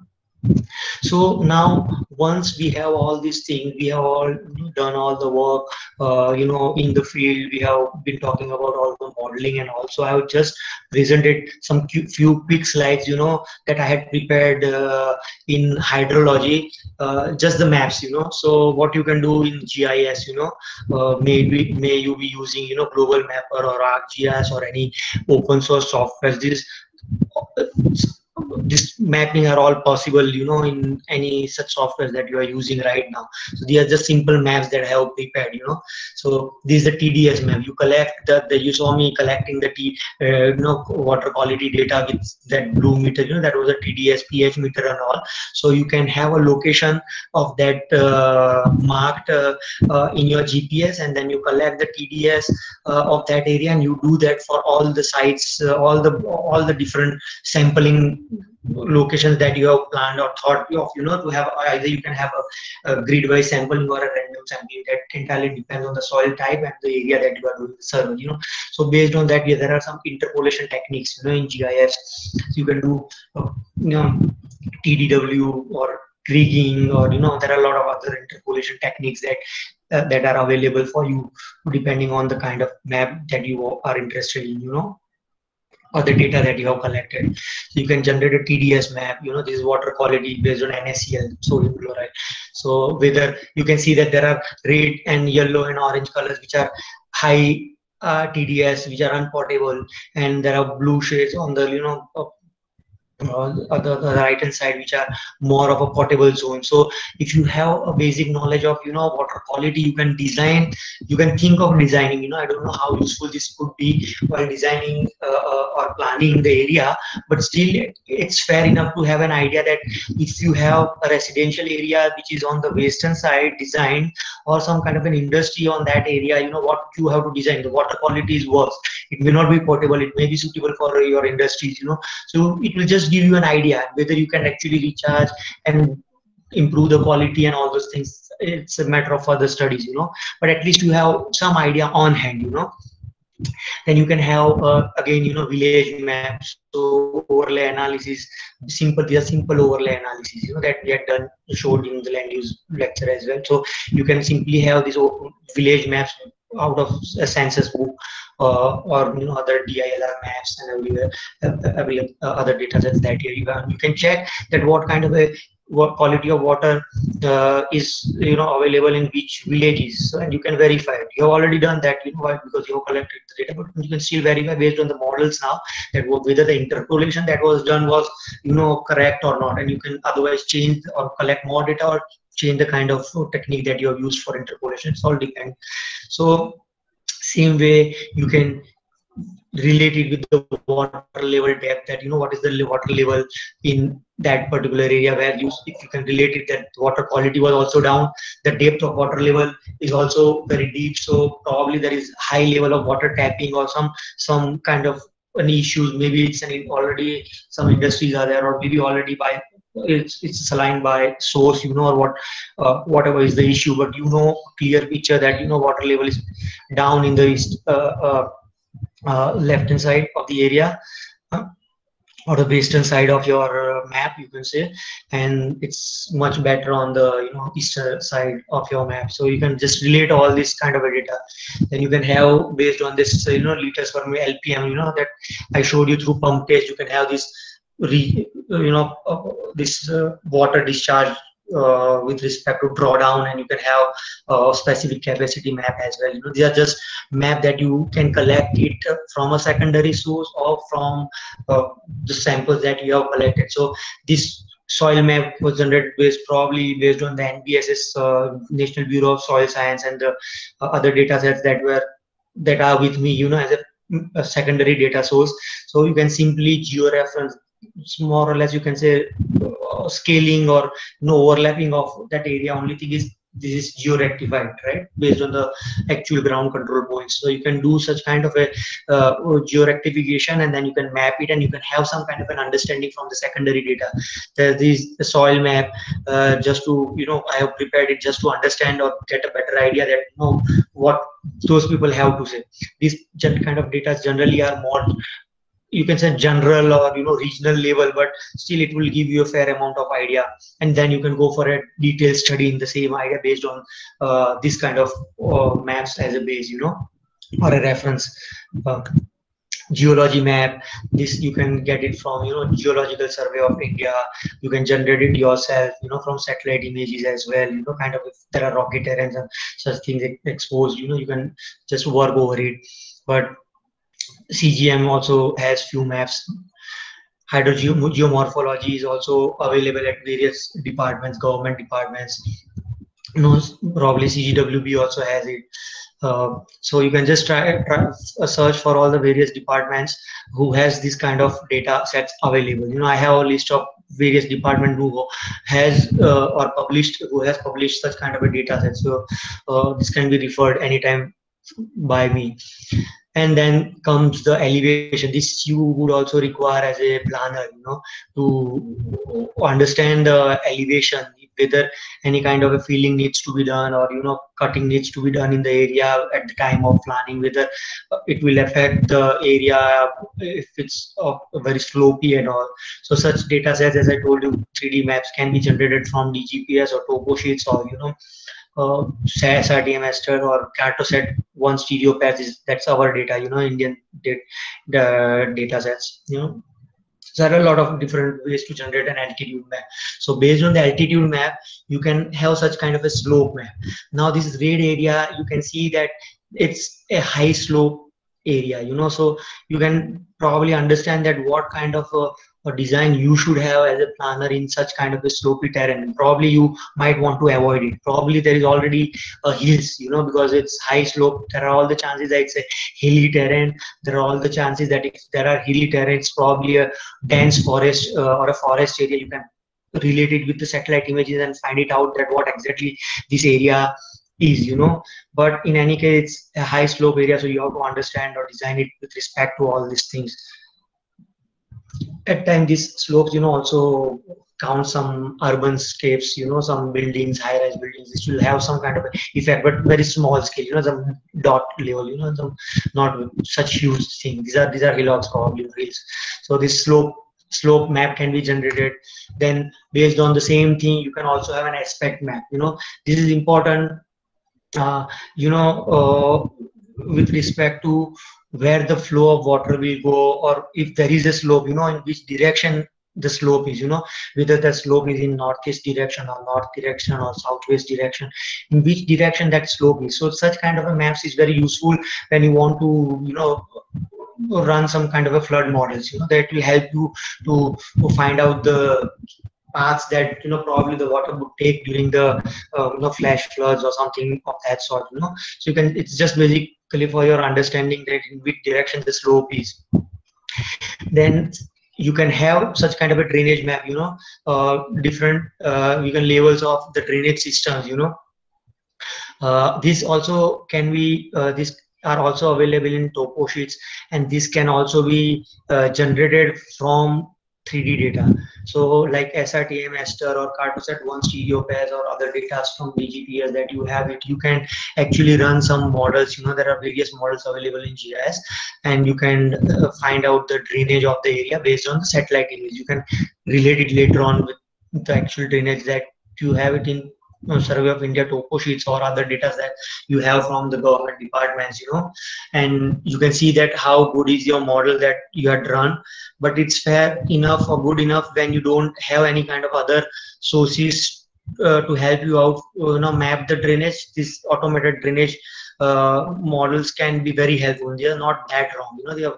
So now, once we have all these things, we have all done all the work, uh, you know, in the field. We have been talking about all the modeling, and also I have just presented some few quick slides, you know, that I had prepared uh, in hydrology, uh, just the maps, you know. So what you can do in G I S, you know, uh, maybe may you be using, you know, Global Mapper or ArcGIS or any open source software. This this mapping are all possible, you know, in any such software that you are using right now. So these are just simple maps that I have prepared, you know. So this is the T D S map. You collect the, the you saw me collecting the T, uh, you know, water quality data with that blue meter, you know, that was a T D S pH meter and all. So you can have a location of that uh, marked uh, uh, in your G P S, and then you collect the T D S uh, of that area, and you do that for all the sites, uh, all the all the different sampling locations that you have planned or thought of, you know, to have. Either you can have a, a grid-wise sampling or a random sampling. That entirely depends on the soil type and the area that you are doing the survey, you know. So based on that, yeah, there are some interpolation techniques, you know, in G I S. So you can do, uh, you know, T D W or kriging, or, you know, there are a lot of other interpolation techniques that uh, that are available for you depending on the kind of map that you are interested in, you know, or the data that you have collected. So you can generate a T D S map, you know, this is water quality based on N A C L, sodium chloride. So whether you can see that there are red and yellow and orange colors which are high uh, T D S, which are unpotable, and there are blue shades on the, you know, uh, Uh, the, the right hand side, which are more of a potable zone. So if you have a basic knowledge of, you know, water quality, you can design, you can think of designing, you know, I don't know how useful this could be while designing uh, uh, or planning the area, but still it's fair enough to have an idea that if you have a residential area which is on the western side designed, or some kind of an industry on that area, you know, what you have to design. The water quality is worse, it may not be potable, it may be suitable for your industries, you know. So it will just give you an idea whether you can actually recharge and improve the quality and all those things. It's a matter of further studies, you know, but at least you have some idea on hand, you know. Then you can have uh, again, you know, village maps. So overlay analysis, simple, these are simple overlay analysis, you know, that we had done, showed in the land use lecture as well. So you can simply have these village maps out of a census book, uh, or, you know, other D I L R maps and every, uh, every uh, other data sets that here you have. You can check that what kind of a what quality of water uh, is you know available in which villages, so, and you can verify it. You have already done that, you know why? Because you have collected the data, but you can still verify based on the models now that whether the interpolation that was done was you know correct or not, and you can otherwise change or collect more data or change the kind of technique that you have used for interpolation. It's all depend. So same way you can relate it with the water level depth, that you know what is the water level in that particular area, where you, if you can relate it that water quality was also down, the depth of water level is also very deep, so probably there is high level of water tapping or some some kind of an issues. Maybe it's an already some industries are there, or maybe already by it's it's aligned by source, you know or what uh, whatever is the issue, but you know clear picture that you know water level is down in the east uh, uh, Uh, left hand side of the area, uh, or the western side of your uh, map, you can say, and it's much better on the you know eastern side of your map. So you can just relate all this kind of a data. Then you can have, based on this uh, you know liters per L P M, you know that I showed you through pump test, you can have this re, you know uh, this uh, water discharge Uh, with respect to drawdown, and you can have a uh, specific capacity map as well. You know, these are just map that you can collect it from a secondary source or from uh, the samples that you have collected. So this soil map was generated based probably based on the N B S S, uh, National Bureau of Soil Science, and the uh, other data sets that were that are with me, you know, as a, a secondary data source. So you can simply georeference, more or less you can say uh, scaling or no overlapping of that area. Only thing is this is geo-rectified, right, based on the actual ground control points. So you can do such kind of a uh, geo-rectification, and then you can map it, and you can have some kind of an understanding from the secondary data. There is the soil map, uh, just to you know I have prepared it just to understand or get a better idea that you know what those people have to say. These kind of data generally are more, you can say, general or you know regional level, but still it will give you a fair amount of idea, and then you can go for a detailed study in the same idea based on uh, this kind of uh, maps as a base, you know or a reference. uh, Geology map, this you can get it from you know Geological Survey of India. You can generate it yourself, you know from satellite images as well, you know kind of if there are rocky terrains and such things exposed, you know you can just work over it. But C G M also has few maps. Hydrogeomorphology is also available at various departments, government departments. You know, probably C G W B also has it. Uh, so you can just try, try a search for all the various departments who has this kind of data sets available. You know, I have a list of various department who has uh, or published who has published such kind of a data set. So uh, this can be referred anytime by me. And then comes the elevation. This you would also require as a planner, you know, to understand the elevation, whether any kind of a filling needs to be done or, you know, cutting needs to be done in the area at the time of planning, whether it will affect the area if it's uh, very slopey and all. So such data sets, as I told you, three D maps can be generated from D G P S or topo sheets, or, you know, Uh, S A S R T M Master or Cartoset one stereo pairs. Is that's our data, you know, Indian data, the data sets, you know. So there are a lot of different ways to generate an altitude map. So based on the altitude map, you can have such kind of a slope map. Now this red area, you can see that it's a high slope area, you know, so you can probably understand that what kind of a or design you should have as a planner in such kind of a slopey terrain. Probably you might want to avoid it. Probably there is already a hills, you know, because it's high slope. There are all the chances that it's a hilly terrain. There are all the chances that if there are hilly terrains, probably a dense forest uh, or a forest area. You can relate it with the satellite images and find it out that what exactly this area is, you know. But in any case, it's a high slope area, so you have to understand or design it with respect to all these things. At times these slopes, you know, also count some urban scapes, you know, some buildings, high-rise buildings. This will have some kind of effect, but very small scale, you know, some dot level, you know, some not such huge thing. These are these are hillocks, probably hills. So this slope slope map can be generated. Then based on the same thing, you can also have an aspect map. You know, this is important. Uh, you know, uh, with respect to where the flow of water will go, or if there is a slope, you know, in which direction the slope is, you know, whether the slope is in northeast direction or north direction or southwest direction, in which direction that slope is. So such kind of a maps is very useful when you want to, you know, run some kind of a flood models, you know, that will help you to, to find out the paths that, you know, probably the water would take during the uh, you know, flash floods or something of that sort, you know. So you can, it's just basically for your understanding that in which direction the slope is. Then you can have such kind of a drainage map, you know, uh, different uh, you can levels of the drainage systems, you know. Uh, this also can be uh, this are also available in topo sheets, and this can also be uh, generated from three D data. So like S R T M, Ester or Cartosat one stereo pairs or other data from B G P S that you have it, you can actually run some models, you know, there are various models available in G I S, and you can uh, find out the drainage of the area based on the satellite image. You can relate it later on with the actual drainage that you have it in uh, Survey of India topo sheets or other data that you have from the government departments, you know, and you can see that how good is your model that you had run. But it's fair enough or good enough when you don't have any kind of other sources uh, to help you out, you know, map the drainage. This automated drainage uh, models can be very helpful. They are not that wrong, you know, they are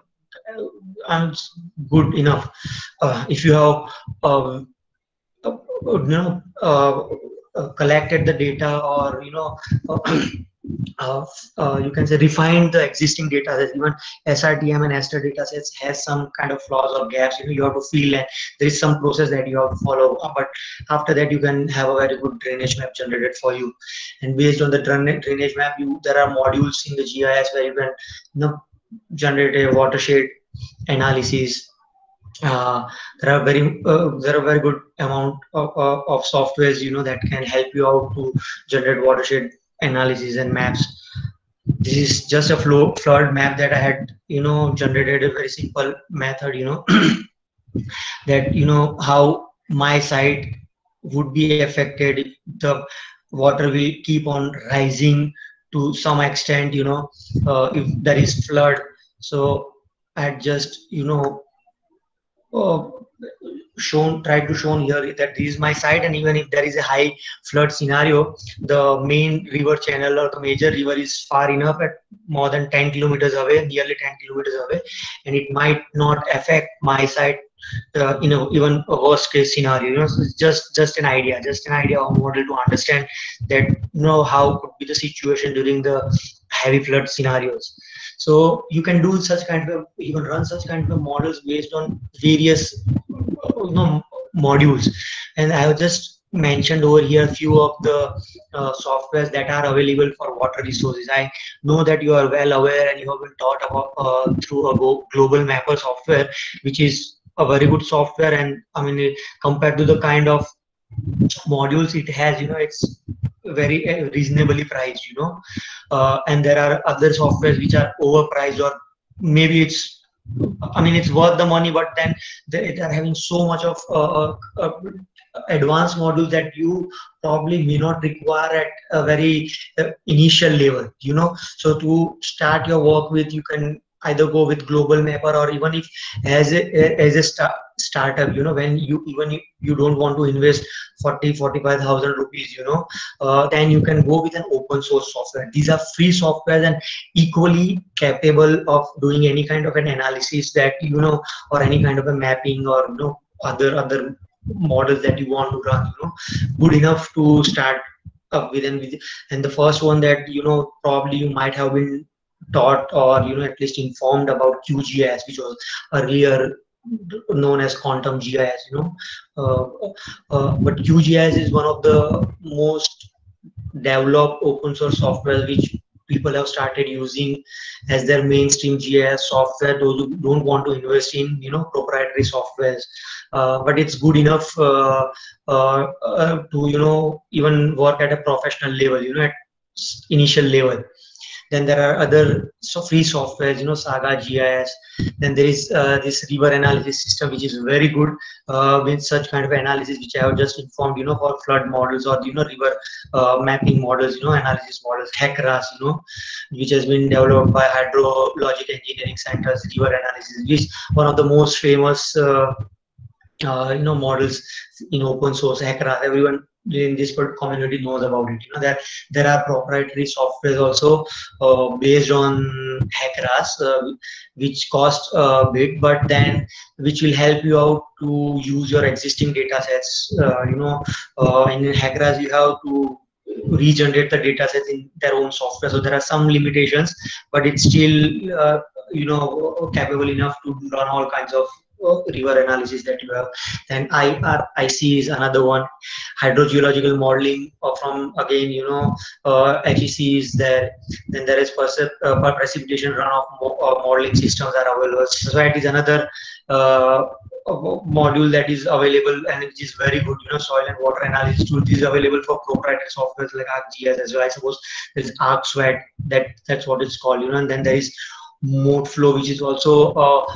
uh, good enough. Uh, if you have, uh, uh, you know, uh, uh, collected the data, or, you know, uh, Uh, uh, you can say refined the existing data sets. Even S R T M and Ester data sets has some kind of flaws or gaps, you know, you have to fill, and there is some process that you have to follow. But after that, you can have a very good drainage map generated for you. And based on the drainage map, you there are modules in the G I S where you can, you know, generate a watershed analysis. Uh, there are very uh, there are very good amount of, of, of softwares, you know, that can help you out to generate watershed analysis and maps. This is just a flow flood map that I had, you know, generated a very simple method, you know, that, you know, how my site would be affected if the water will keep on rising to some extent, you know, uh, if there is flood. So I had just, you know, uh, shown tried to shown here that this is my site, and even if there is a high flood scenario, the main river channel or the major river is far enough at more than ten kilometers away, nearly ten kilometers away, and it might not affect my site uh, in a even a worst case scenario, you know. So it's just just an idea just an idea of model to understand that, you know, how could be the situation during the heavy flood scenarios. So you can do such kind of, you can run such kind of models based on various, you know, modules. And I have just mentioned over here a few of the uh, softwares that are available for water resources. I know that you are well aware and you have been taught about uh, through a global mapper software, which is a very good software. And I mean, compared to the kind of modules it has, you know, it's very uh, reasonably priced, you know, uh, and there are other softwares which are overpriced, or maybe it's, I mean, it's worth the money, but then they are having so much of uh, uh, advanced modules that you probably may not require at a very uh, initial level, you know. So to start your work with, you can either go with global mapper, or even if as a as a start, startup, you know, when you even if you don't want to invest forty forty-five thousand rupees, you know, uh, then you can go with an open source software. These are free software and equally capable of doing any kind of an analysis that, you know, or any kind of a mapping, or, you know, other other models that you want to run, you know, good enough to start up with. And with and the first one that, you know, probably you might have been taught, or, you know, at least informed about, Q G I S, which was earlier known as Quantum G I S, you know, uh, uh, but Q G I S is one of the most developed open source software which people have started using as their mainstream G I S software. Those who don't want to invest in, you know, proprietary softwares, uh, but it's good enough uh, uh, uh, to, you know, even work at a professional level, you know, at initial level. Then there are other so free softwares, you know, Saga G I S. Then there is uh, this river analysis system, which is very good uh, with such kind of analysis, which I have just informed, you know, for flood models, or, you know, river uh, mapping models, you know, analysis models. HECRAS, you know, which has been developed by Hydrologic Engineering Center's river analysis, which is one of the most famous uh, uh, you know models in open source. HackRAS, everyone in this community knows about it. You know that there are proprietary softwares also uh, based on HackRAS, uh, which cost a bit, but then which will help you out to use your existing data sets. Uh, you know, uh, in HackRAS you have to regenerate the data sets in their own software, so there are some limitations, but it's still uh, you know capable enough to run all kinds of uh, river analysis that you have. Then I R I C is another one. Hydrogeological modeling uh, from, again, you know uh, H E C is there. Then there is percep uh, precipitation runoff mo uh, modeling systems are available. SWAT is another uh, module that is available and which is very good. You know, soil and water analysis tool is available for proprietary softwares like ArcGIS as well. I suppose there's ArcSWAT, that that's what it's called. You know, and then there is ModeFlow, which is also a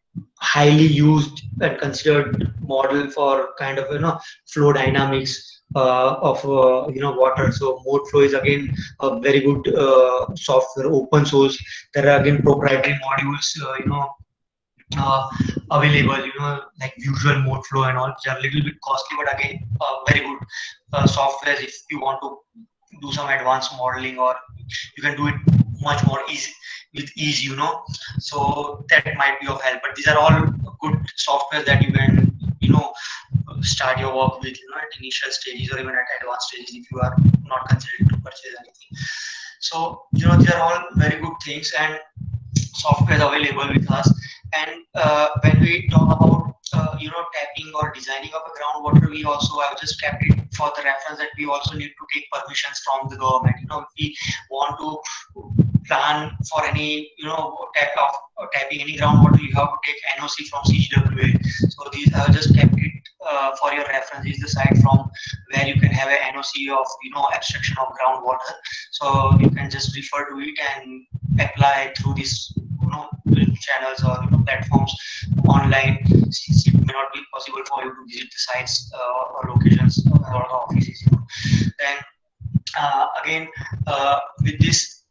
highly used and considered model for kind of you know flow dynamics uh, of uh, you know water. So ModeFlow is again a very good uh, software, open source. There are again proprietary modules, uh, you know. Uh, available, you know, like Visual ModeFlow and all, which are a little bit costly, but again, uh, very good uh, software if you want to do some advanced modeling, or you can do it much more easy with ease, you know. So that might be of help. But these are all good software that you can, you know, start your work with, you know, at initial stages or even at advanced stages if you are not considering to purchase anything. So, you know, these are all very good things and software is available with us. And uh, when we talk about uh, you know tapping or designing of a groundwater, we also have just kept it for the reference that we also need to take permissions from the government. You know, if we want to plan for any you know tap of or tapping any groundwater, you have to take N O C from C G W A. So these I have just kept it uh, for your reference. This is the site from where you can have an N O C of you know abstraction of groundwater. So you can just refer to it and apply through this you know channels or you know, platforms online. Since it may not be possible for you to visit the sites uh, or locations or the offices. You know. Then uh, again uh, with this,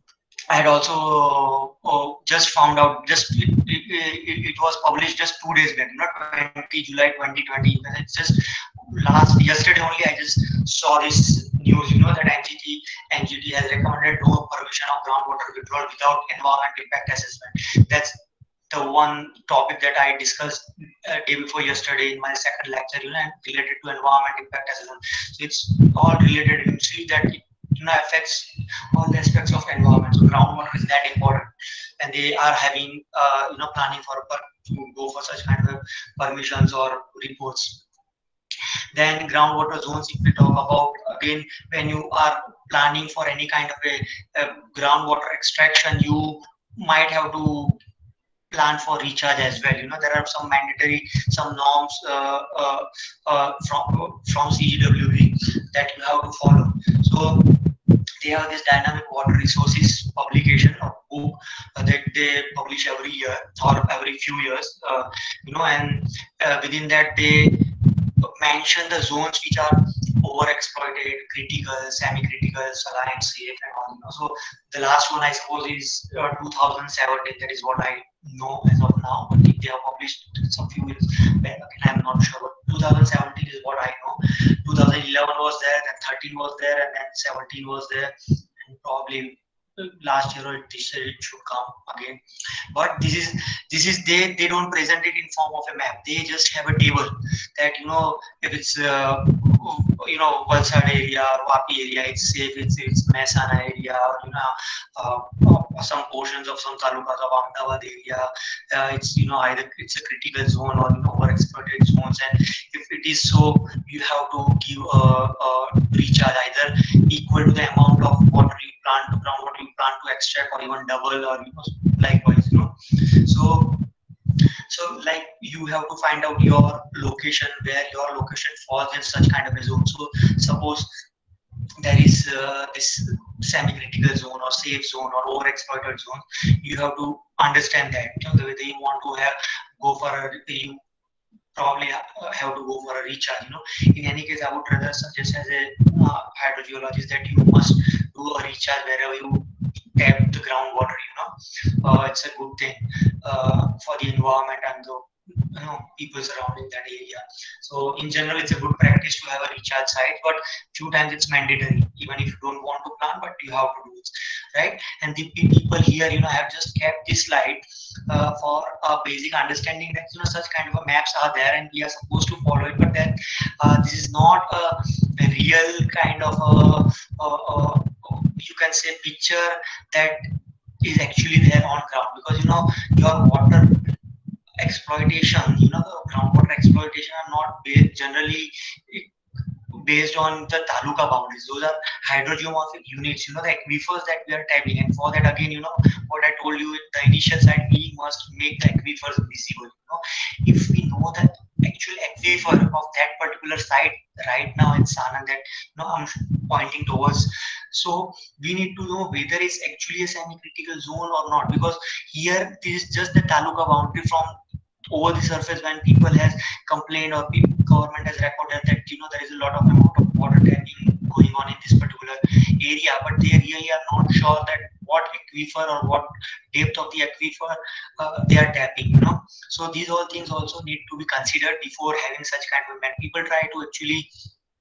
I had also uh, just found out, just it, it, it, it was published just two days back, not twentieth July twenty twenty. It's just last yesterday only I just saw this news, you know, that N G T N G T has recommended no permission of groundwater withdrawal without environmental impact assessment. That's the one topic that I discussed uh, day before yesterday in my second lecture, you know, and related to environmental impact assessment. So it's all related. You see that it you know affects all the aspects of environment. So groundwater is that important, and they are having uh, you know planning for to go for such kind of permissions or reports. Then groundwater zones, if we talk about, again, when you are planning for any kind of a, a groundwater extraction, you might have to plan for recharge as well. You know, there are some mandatory, some norms uh, uh, uh, from from C G W A that you have to follow. So they have this dynamic water resources publication or book uh, that they publish every year or every few years. Uh, you know, and uh, within that they mention the zones which are overexploited, critical, semi-critical, saline, safe, and all. You know. So the last one I suppose is uh, two thousand seventeen. That is what I know as of now. But if they have published some few years back, again, I'm not sure. But two thousand seventeen is what I know. two thousand eleven was there, then thirteen was there, and then seventeen was there, and probably last year or this year it should come again. But this is this is they they don't present it in form of a map. They just have a table that you know if it's uh, you know Valsad area or Vapi area, it's safe. It's it's Mehsana area, or you know uh, some portions of some talukas of Ahmedabad area. Uh, it's you know either it's a critical zone or you know overexploited zones. And if it is so, you have to give a, a recharge either equal to the amount of water you plan to groundwater you plan to extract, or even double, or you know likewise. You know, so. So like you have to find out your location, where your location falls in such kind of a zone. So suppose there is uh, this semi-critical zone or safe zone or overexploited zone, you have to understand that. You know, whether you want to have go for a you probably have to go for a recharge. You know, in any case, I would rather suggest as a uh, hydrogeologist that you must do a recharge wherever you tap the groundwater. You know, uh, it's a good thing uh, for the environment and the you know people surrounding that area. So in general, it's a good practice to have a recharge site, but few times it's mandatory, even if you don't want to plan, but you have to do it, right? And the people here, you know, have just kept this slide uh, for a basic understanding that, you know, such kind of a maps are there and we are supposed to follow it, but then uh, this is not a, a real kind of a, a, a, you can say, picture that is actually there on ground, because, you know, your water exploitation, you know, the groundwater exploitation are not based, generally based on the taluka boundaries. Those are hydrogeomorphic units, you know, the aquifers that we are tapping. And for that, again, you know, what I told you in the initial side, we must make the aquifers visible. You know, if we know that actual aquifer of that particular site right now in Sanand that, you know, I'm pointing towards, so we need to know whether it's actually a semi-critical zone or not, because here this is just the taluka boundary from over the surface. When people has complained or people, government has recorded that, you know, there is a lot of amount of water tapping going on in this particular area, but they really are not sure that what aquifer or what depth of the aquifer uh, they are tapping, you know. So these all things also need to be considered before having such kind of, when people try to actually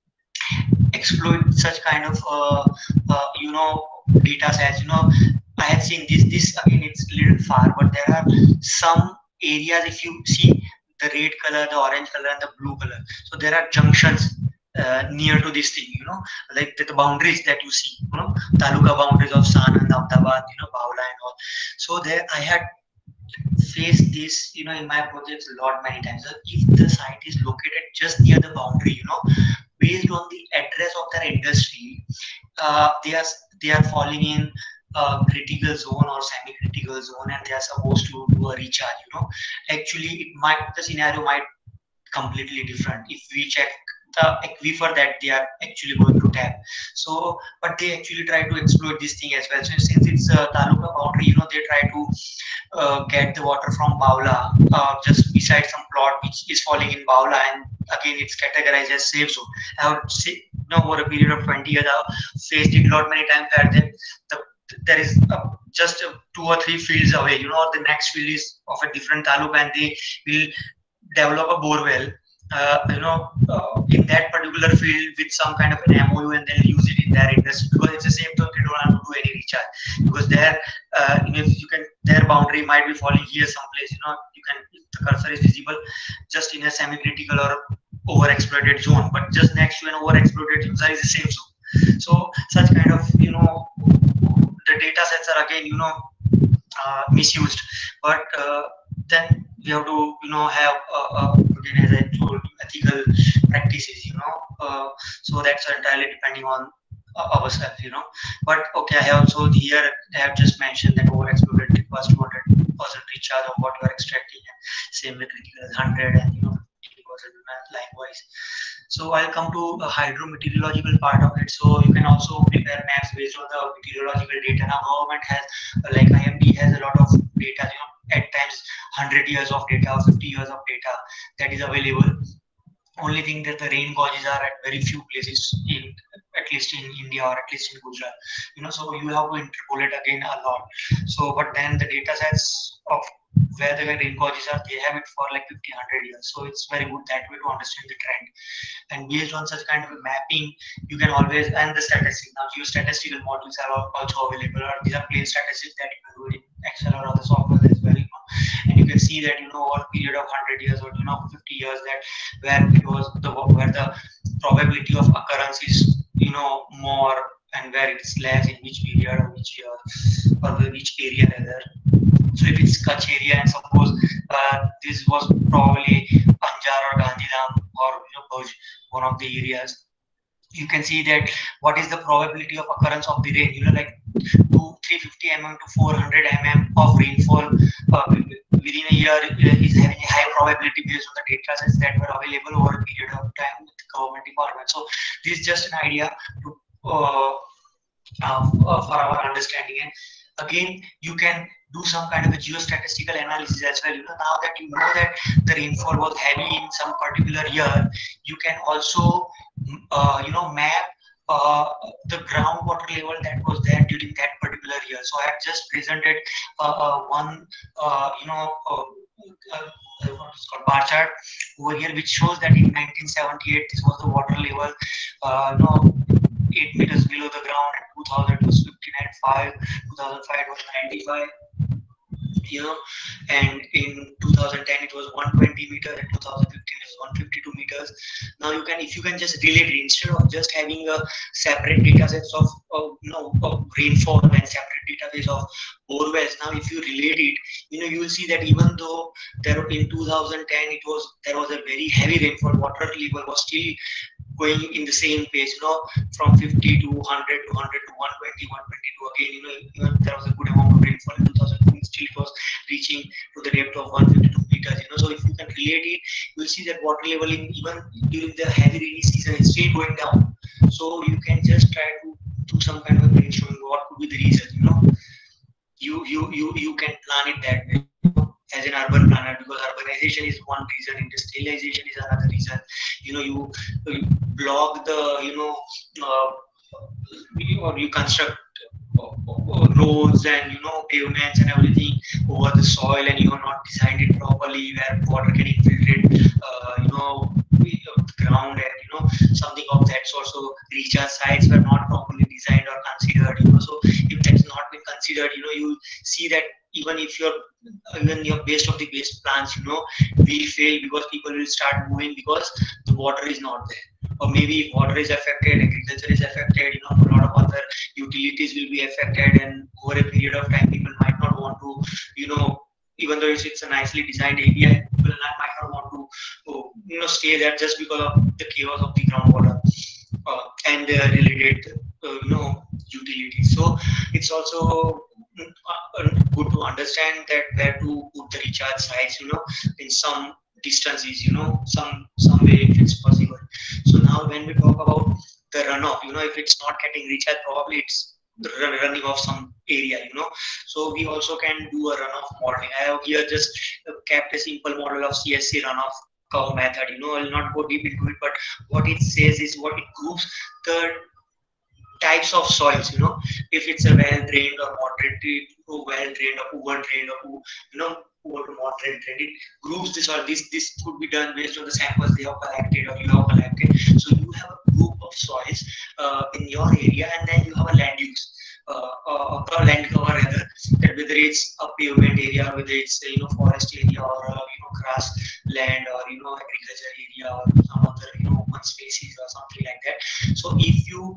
exploit such kind of uh, uh, you know data sets. You know, I have seen this this again, it's a little far, but there are some areas, if you see the red color, the orange color and the blue color, so there are junctions uh, near to this thing, you know, like the, the boundaries that you see, you know, taluka boundaries of Sanand, Ahmedabad, you know, Bawla and all. So there I had faced this, you know, in my projects a lot many times. So if the site is located just near the boundary, you know, based on the address of their industry, uh, they are they are falling in a critical zone or semi-critical zone, and they are supposed to do a recharge. You know, actually, it might, the scenario might completely different if we check the aquifer that they are actually going to tap. So, but they actually try to exploit this thing as well. So since it's a taluka boundary, you know, they try to uh, get the water from Bawla, uh, just beside some plot which is falling in Bawla, and again it's categorized as safe zone. I would say, you know, over a period of twenty years, I've faced it a lot many times where the, the there is a, just a two or three fields away, you know, the next field is of a different taluka, and they will develop a bore well, uh, you know, uh, in that particular field with some kind of an M O U, and then use it in their industry, because it's the same thing. They don't have to do any recharge, because their, uh, you know, if you can, their boundary might be falling here someplace, you know, you can, if the cursor is visible just in a semi-critical or overexploited zone, but just next to an overexploited zone is the same zone. So such kind of, you know, the data sets are again, you know, uh, misused, but uh, then we have to, you know, have uh, uh, again, as I told, ethical practices, you know, uh, so that's entirely depending on uh, ourselves, you know. But okay, I have also here, I have just mentioned that overexploited requires two hundred percent recharge of what you are extracting, and same with critical is one hundred, and, you know, fifty percent likewise. So I'll come to a hydrometeorological part of it. So you can also prepare maps based on the meteorological data. Now government has, like I M D has a lot of data, you know, at times one hundred years of data or fifty years of data that is available. Only thing that the rain gauges are at very few places, in at least in India or at least in Gujarat, you know, so you have to interpolate again a lot. So but then the data sets of where the rain gauges are, they have it for like fifty, one hundred years. So it's very good that way to understand the trend. And based on such kind of a mapping, you can always, and the statistics, now geostatistical models are also available, or these are plain statistics that you can do it in Excel or other software as well, you know. And you can see that, you know, over a period of one hundred years or, you know, fifty years, that where it was the, where the probability of occurrence is, you know, more, and where it's less in which period or which year or which area rather. So if it's Kutch area, and suppose uh, this was probably Anjar or Gandhidham or, you know, Bhuj, one of the areas, you can see that what is the probability of occurrence of the rain, you know, like two, three hundred fifty millimeters to four hundred millimeters of rainfall uh, within a year is having a high probability based on the data sets that were available over a period of time with the government department. So this is just an idea to uh, uh, for our understanding. And again, you can do some kind of a geostatistical analysis as well. You know, now that you know that the rainfall was heavy in some particular year, you can also, uh, you know, map uh, the groundwater level that was there during that particular year. So I have just presented uh, uh, one, uh, you know, uh, uh, what is called bar chart over here, which shows that in nineteen seventy-eight this was the water level, uh, no, eight meters below the ground. And two thousand it was fifty-nine point five, two thousand five it was ninety-five, you know, and in two thousand ten it was one hundred twenty meters, and two thousand fifteen it was one hundred fifty-two meters. Now you can, if you can just relate it, instead of just having a separate data sets of, of you know, of rainfall and separate database of bore wells, now if you relate it, you know, you will see that even though there in two thousand ten it was, there was a very heavy rainfall, water level was still going in the same pace, you know, from fifty to one hundred to one hundred to one twenty, one twenty-two. Again, you know, even there was a good amount of rainfall in two thousand fourteen, still it was reaching to the depth of one hundred fifty-two meters, you know. So if you can relate it, you will see that water level in even during the heavy rainy season is still going down. So you can just try to do some kind of brainstorming what could be the reason, you know. You you you you can plan it that way, you know, as an urban planner, because urbanization is one reason, industrialization is another reason. You know, you, you block the, you know, uh, or you construct roads and, you know, pavements and everything over the soil, and you have not designed it properly where water can infiltrate, uh, you know, the ground, and, you know, something of that sort. So recharge sites were not properly designed or considered, you know. So if that's not been considered, you know, you see that even if you're even your best of the best plans, you know, will fail because people will start moving because the water is not there. Or maybe if water is affected, agriculture is affected, you know, a lot of other utilities will be affected, and over a period of time people might not want to, you know, even though it's, it's a nicely designed area, people might not want to, oh, you know, stay there just because of the chaos of the groundwater uh, and the related, uh, you know, utilities. So it's also uh, good to understand that where to put the recharge sites, you know, in some distances, you know, some some way if it's possible. So now when we talk about the runoff, you know, if it's not getting recharged, probably it's the running off some area, you know. So we also can do a runoff modeling. I have here just kept a simple model of C S C runoff curve method, you know. I'll not go deep into it, but what it says is, what it groups the types of soils, you know, if it's a well drained or moderate to well drained or over drained or, you know, poor to moderate drained, it groups this, or this this could be done based on the samples they have collected or you have collected. So you have a group of soils uh, in your area, and then you have a land use uh, uh, or land cover rather, that whether it's a pavement area, whether it's, you know, forest area, or uh, you know, grass land, or, you know, agriculture area, or some other, you know, open spaces or something like that. So if you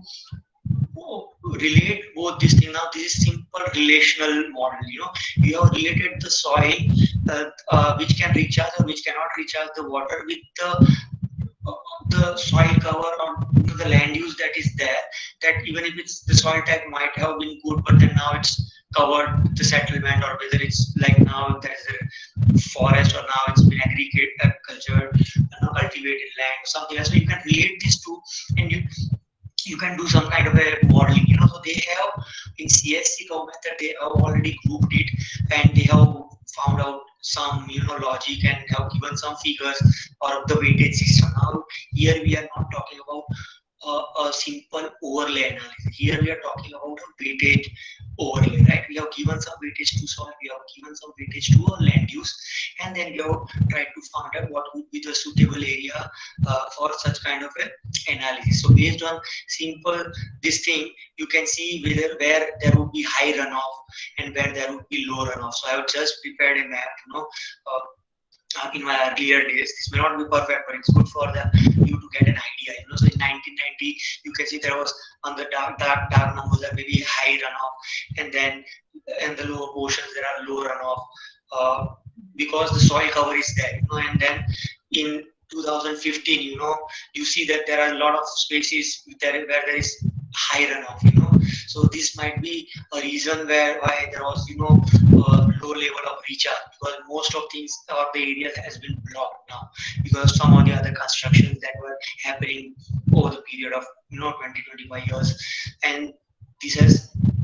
relate both these things, now this is simple relational model, you know, you have related the soil uh, uh, which can recharge or which cannot recharge the water with the uh, the soil cover or, you know, the land use that is there, that even if it's the soil type might have been good, but then now it's covered with the settlement, or whether it's like now there is a forest, or now it's been agriculture, you know, cultivated land or something else. So you can relate these two, and you you can do some kind of a modeling, you know. So they have in C S C curve method, they have already grouped it, and they have found out some, you know, logic, and have given some figures or the weightage system. Now here we are not talking about uh, a simple overlay analysis. Here we are talking about a weightage overlay, right? We have given some weightage to soil, we have given some weightage to our land use, and then we have tried to find out what would be the suitable area uh, for such kind of a analysis. So based on simple this thing, you can see whether where there would be high runoff and where there would be low runoff. So I have just prepared a map, you know, uh, Uh, in my earlier days. This may not be perfect, but it's good for the you to get an idea, you know. So in nineteen ninety, you can see there was on the dark dark dark numbers there may be high runoff, and then in the lower portions there are low runoff uh, because the soil cover is there, you know. And then in two thousand fifteen, you know, you see that there are a lot of spaces there where there is high runoff, you know. So this might be a reason where why there was, you know, uh, low level of recharge, because most of things or the areas has been blocked now because some of the other constructions that were happening over the period of, you know, twenty to twenty-five years, and this has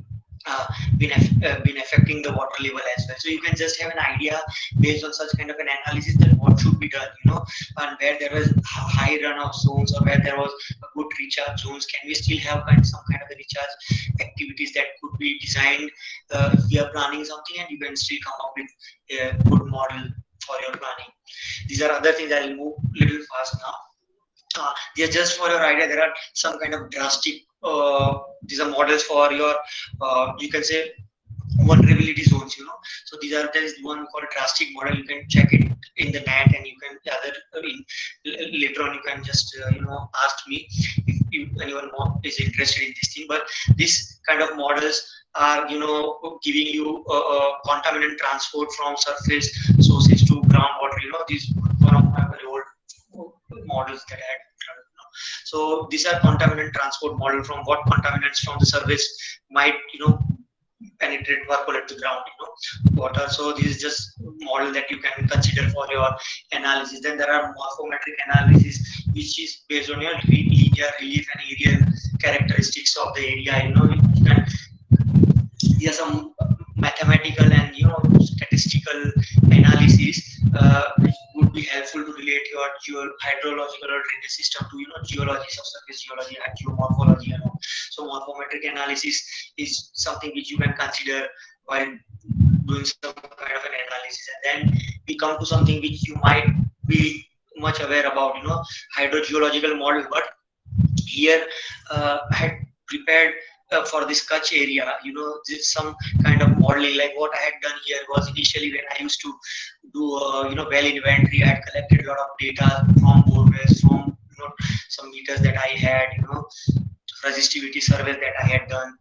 uh, been uh, been affecting the water level as well. So you can just have an idea based on such kind of an analysis that what should be done, you know, and where there was high runoff zones or where there was a good recharge zones, can we still have kind some kind of a recharge activities that could be designed uh, if we are planning something, and you can still come up with a good model for your planning. These are other things. I'll move little fast now. Uh, yeah, just for your idea, there are some kind of drastic. Uh, these are models for your. Uh, you can say vulnerability zones. You know, so these are there is one called drastic model. You can check it in the net, and you can other in, later on you can just uh, you know ask me if, if anyone is interested in this thing. But this kind of models are you know giving you a, a contaminant transport from surface sources to groundwater. You know, these one of my very old models that I had. So these are contaminant transport model from what contaminants from the surface might you know penetrate or collect the ground, you know, water. So this is just model that you can consider for your analysis. Then there are morphometric analysis, which is based on your linear relief and aerial characteristics of the area. You know, you can there are some mathematical and you know statistical analysis uh, which would be helpful to relate your geo hydrological or drainage system to you know geology, subsurface geology, and geomorphology. You know. So morphometric analysis is something which you can consider while doing some kind of an analysis. And then we come to something which you might be much aware about, you know, hydrogeological model. But here uh, I had prepared Uh, for this Kutch area, you know, this some kind of modeling. Like what I had done here was initially when I used to do, uh, you know, well inventory, I had collected a lot of data from borewells, from you know some meters that I had, you know, resistivity surveys that I had done.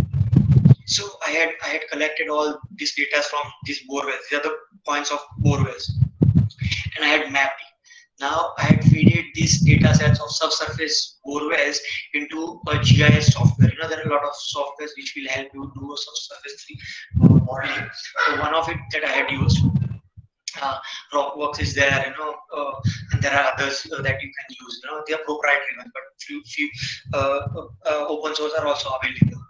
So I had I had collected all this data from these borewells. These are the points of borewells, and I had mapped it. Now I had fed these data sets of subsurface borewells into a G I S software. You know, there are a lot of softwares which will help you do a subsurface modeling. So one of it that I had used, uh, Rockworks is there, you know, uh, and there are others uh, that you can use. You know, they are proprietary ones, but few few uh, uh, open source are also available.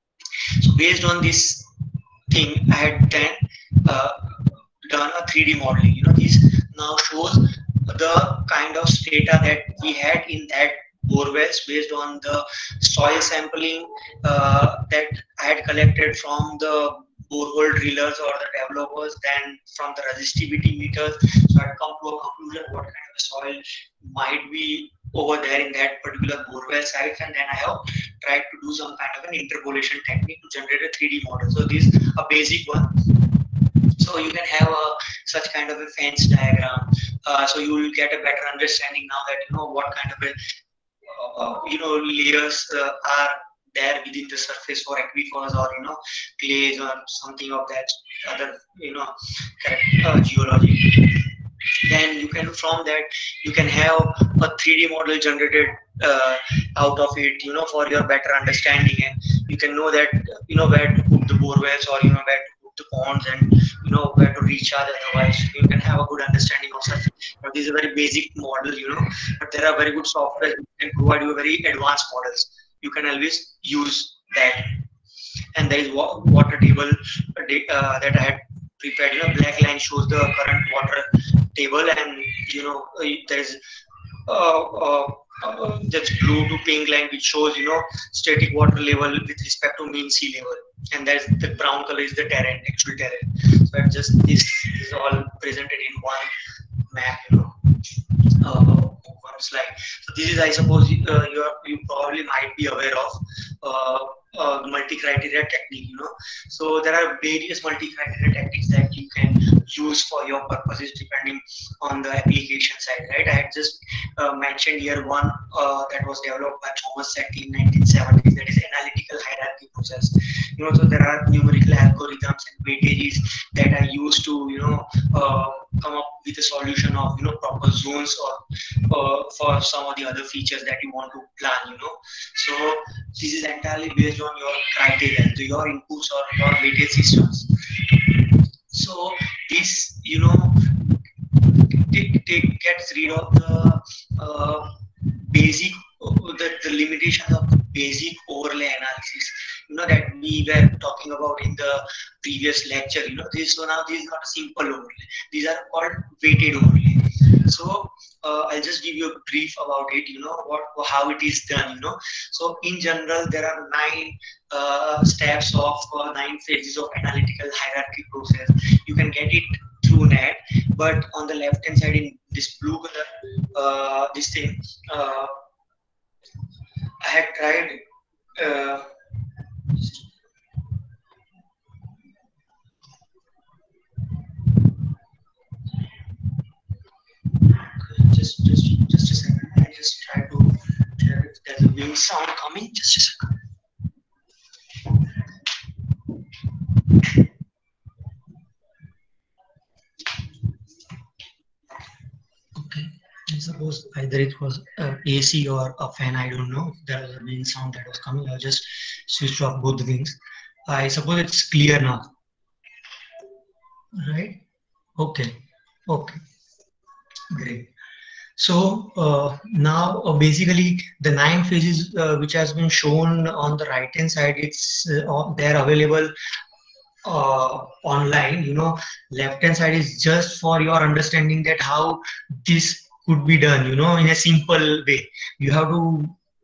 So based on this thing, I had then uh, done a three D modeling. You know, this now shows the kind of data that we had in that borewells based on the soil sampling uh, that I had collected from the borehole drillers or the developers, then from the resistivity meters. So I had come to a conclusion what kind of soil might be over there in that particular borewell site, and then I have tried to do some kind of an interpolation technique to generate a three D model. So this is a basic one. So you can have a such kind of a fence diagram. Uh, so you will get a better understanding now that you know what kind of a uh, you know layers uh, are there within the surface for aquifers or you know clays or something of that other you know uh, geology. Then you can from that you can have a three D model generated uh, out of it, you know, for your better understanding, and you can know that you know where to put the borewells or you know where to put the ponds and you know where to recharge. Otherwise you can have a good understanding of such. But this is a very basic model, you know, but there are very good software that can provide you very advanced models. You can always use that. And there is water table uh, that I had prepared. You know, black line shows the current water table, and you know there is uh, uh, uh, that's blue to pink line which shows you know static water level with respect to mean sea level, and there's the brown color is the terrain, actual terrain. So I'm just this is all presented in one map, you know, uh, one slide. So this is, I suppose, uh, you are, you probably might be aware of uh, uh, multi-criteria technique, you know. So there are various multi-criteria techniques that you can use for your purposes depending on the application side, right? I had just uh, mentioned here one uh, that was developed by Thomas Setti in nineteen seventies, that is analytical hierarchy process. You know, so there are numerical algorithms and weightages that are used to, you know, uh, come up with a solution of, you know, proper zones or uh, for some of the other features that you want to plan, you know. So this is entirely based on your criteria, so your inputs or your weightage systems. So this, you know, it, it gets rid of the uh, basic, the, the limitations of the basic overlay analysis, you know, that we were talking about in the previous lecture. You know, this so now this is not a simple overlay. These are called weighted overlay. So uh, I'll just give you a brief about it. You know what how it is done. You know, so in general there are nine uh, steps of uh, nine phases of analytical hierarchy process. You can get it through N A T, but on the left hand side in this blue color, uh, this thing, uh, I had tried. Uh, just, just, just a second. I just try to check if there's a wing sound coming. Just a second. Okay, I suppose either it was uh, A C or a fan, I don't know. There was a wind sound that was coming. I just switched off both the wings. I suppose it's clear now. Right? Okay. Okay. Great. So uh, now uh, basically the nine phases uh, which has been shown on the right hand side, it's uh, they're available uh, online. You know, left hand side is just for your understanding that how this could be done, you know, in a simple way. You have to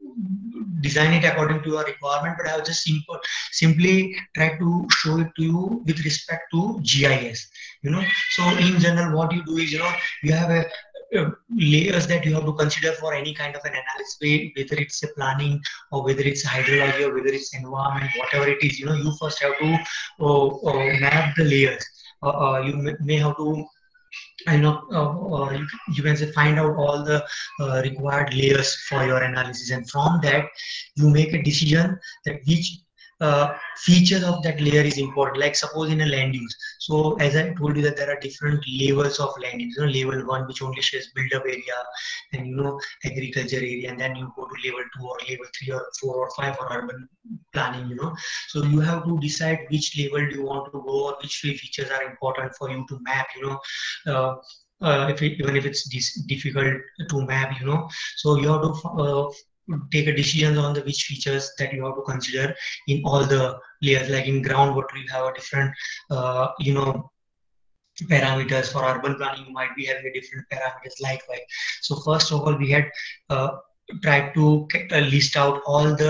design it according to your requirement, but I have just simple simply try to show it to you with respect to G I S, you know. So in general what you do is, you know, you have a Uh, layers that you have to consider for any kind of an analysis, whether it's a planning or whether it's hydrology or whether it's environment, whatever it is, you know, you first have to uh, uh, map the layers. Uh, uh, you may, may have to, I know, uh, uh, you, you can say find out all the uh, required layers for your analysis, and from that you make a decision that which uh, feature of that layer is important. Like suppose in a land use, so as I told you that there are different levels of land use, you know, level one which only shows built up area and, you know, agriculture area, and then you go to level two or level three or four or five for urban planning, you know. So you have to decide which level do you want to go, or which features are important for you to map, you know. uh, uh, if it, even if it's difficult to map, you know, so you have to uh, take a decision on the which features that you have to consider in all the layers. Like in groundwater you have a different uh, you know, parameters. For urban planning you might be having a different parameters likewise. So first of all we had uh, tried to uh, list out all the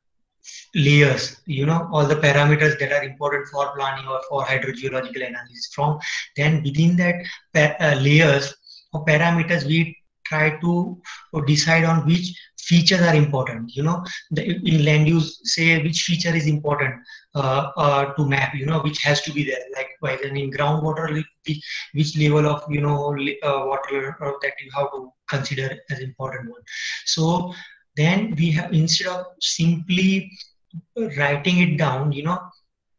layers, you know, all the parameters that are important for planning or for hydrogeological analysis. From then within that uh, layers or parameters we try to decide on which features are important, you know. The, in land use, say which feature is important uh, uh, to map, you know, which has to be there. Likewise, and in groundwater, which level of, you know, uh, water that you have to consider as important one. So then we have, instead of simply writing it down, you know,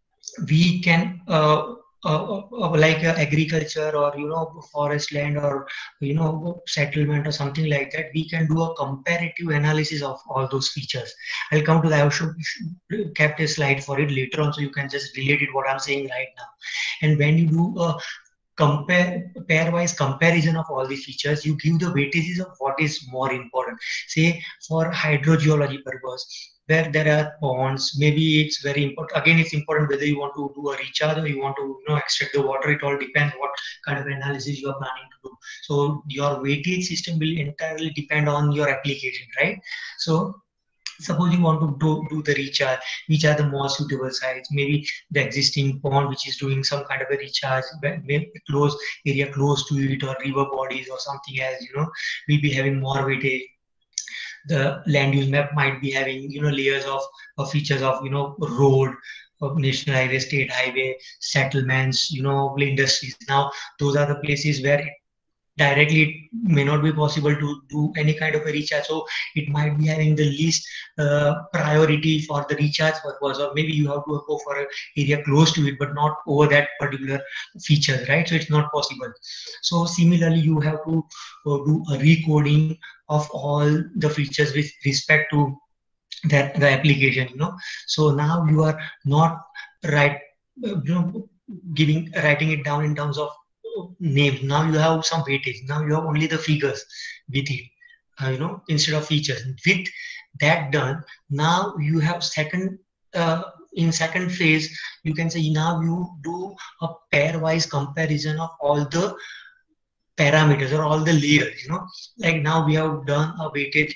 we can uh, Uh, uh, like uh, agriculture or, you know, forest land or, you know, settlement or something like that, we can do a comparative analysis of all those features. I'll come to that. I should kept a slide for it later on, so you can just relate it what I'm saying right now. And when you do a compare pairwise comparison of all the features, you give the weightages of what is more important. Say for hydrogeology purpose, where there are ponds, maybe it's very important. Again, it's important whether you want to do a recharge or you want to, you know, extract the water. It all depends what kind of analysis you are planning to do. So your weightage system will entirely depend on your application, right? So suppose you want to do, do the recharge, which are the more suitable sites. Maybe the existing pond which is doing some kind of a recharge, maybe close area close to it, or river bodies or something else, you know, will be having more weightage. The land use map might be having, you know, layers of, of features of, you know, road, of national highway, state highway, settlements, you know, industries. Now those are the places where it directly it may not be possible to do any kind of a recharge, so it might be having the least uh, priority for the recharge purpose, or maybe you have to go for an area close to it but not over that particular feature, right? So it's not possible. So similarly you have to uh, do a recoding of all the features with respect to that the application, you know. So now you are not right uh, you know, giving writing it down in terms of names. Now you have some weightage. Now you have only the figures with it, uh, you know, instead of features. With that done, now you have second uh, in second phase, you can say now you do a pairwise comparison of all the parameters or all the layers, you know. Like now we have done a weightage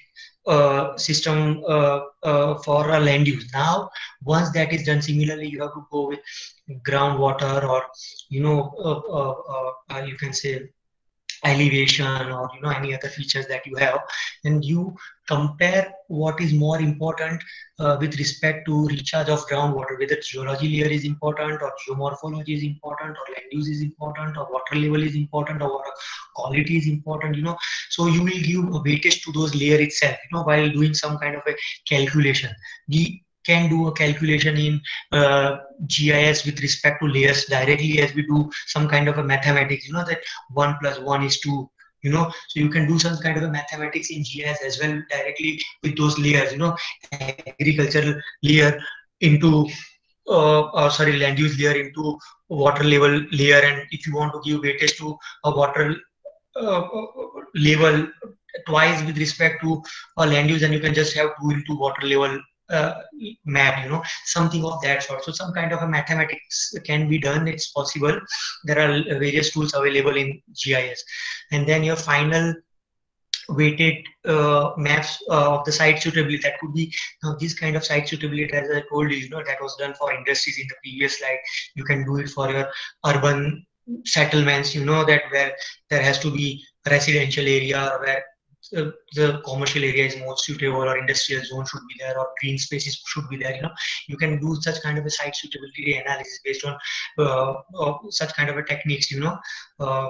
uh, system uh, uh, for a land use. Now, once that is done, similarly, you have to go with groundwater, or you know, uh, uh, uh, you can say elevation, or you know, any other features that you have, and you compare what is more important uh, with respect to recharge of groundwater, whether geology layer is important, or geomorphology is important, or land use is important, or water level is important, or water quality is important, you know. So you will give a weightage to those layer itself, you know, while doing some kind of a calculation. We can do a calculation in uh, G I S with respect to layers directly, as we do some kind of a mathematics, you know, that one plus one is two, you know. So you can do some kind of a mathematics in G I S as well directly with those layers, you know, agricultural layer into uh, uh, sorry, land use layer into water level layer, and if you want to give weightage to a water uh, level twice with respect to a land use, and you can just have two into water level uh, map, you know, something of that sort. So some kind of a mathematics can be done. It's possible. There are various tools available in G I S. And then your final weighted uh, maps uh, of the site suitability, that could be now this kind of site suitability, as I told you, you know, that was done for industries in the previous slide. You can do it for your urban settlements, you know, that where there has to be residential area, where uh, the commercial area is more suitable, or industrial zone should be there, or green spaces should be there, you know. You can do such kind of a site suitability analysis based on uh, uh, such kind of a techniques, you know, uh,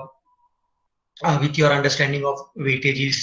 uh, with your understanding of weightages.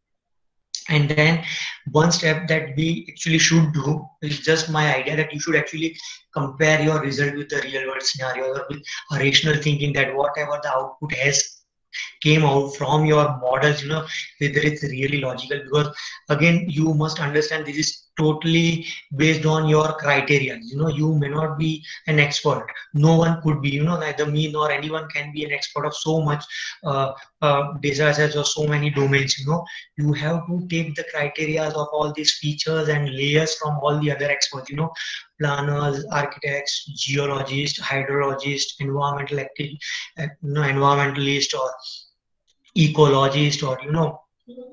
And then one step that we actually should do is just my idea that you should actually compare your result with the real world scenario, or with a rational thinking, that whatever the output has came out from your models, you know, whether it's really logical. Because again, you must understand this is totally based on your criteria. You know, you may not be an expert. No one could be, you know, neither me nor anyone can be an expert of so much uh, uh, data sets or so many domains. You know, you have to take the criteria of all these features and layers from all the other experts, you know, planners, architects, geologists, hydrologists, environmental activ uh, you know, environmentalist, or ecologist, or you know,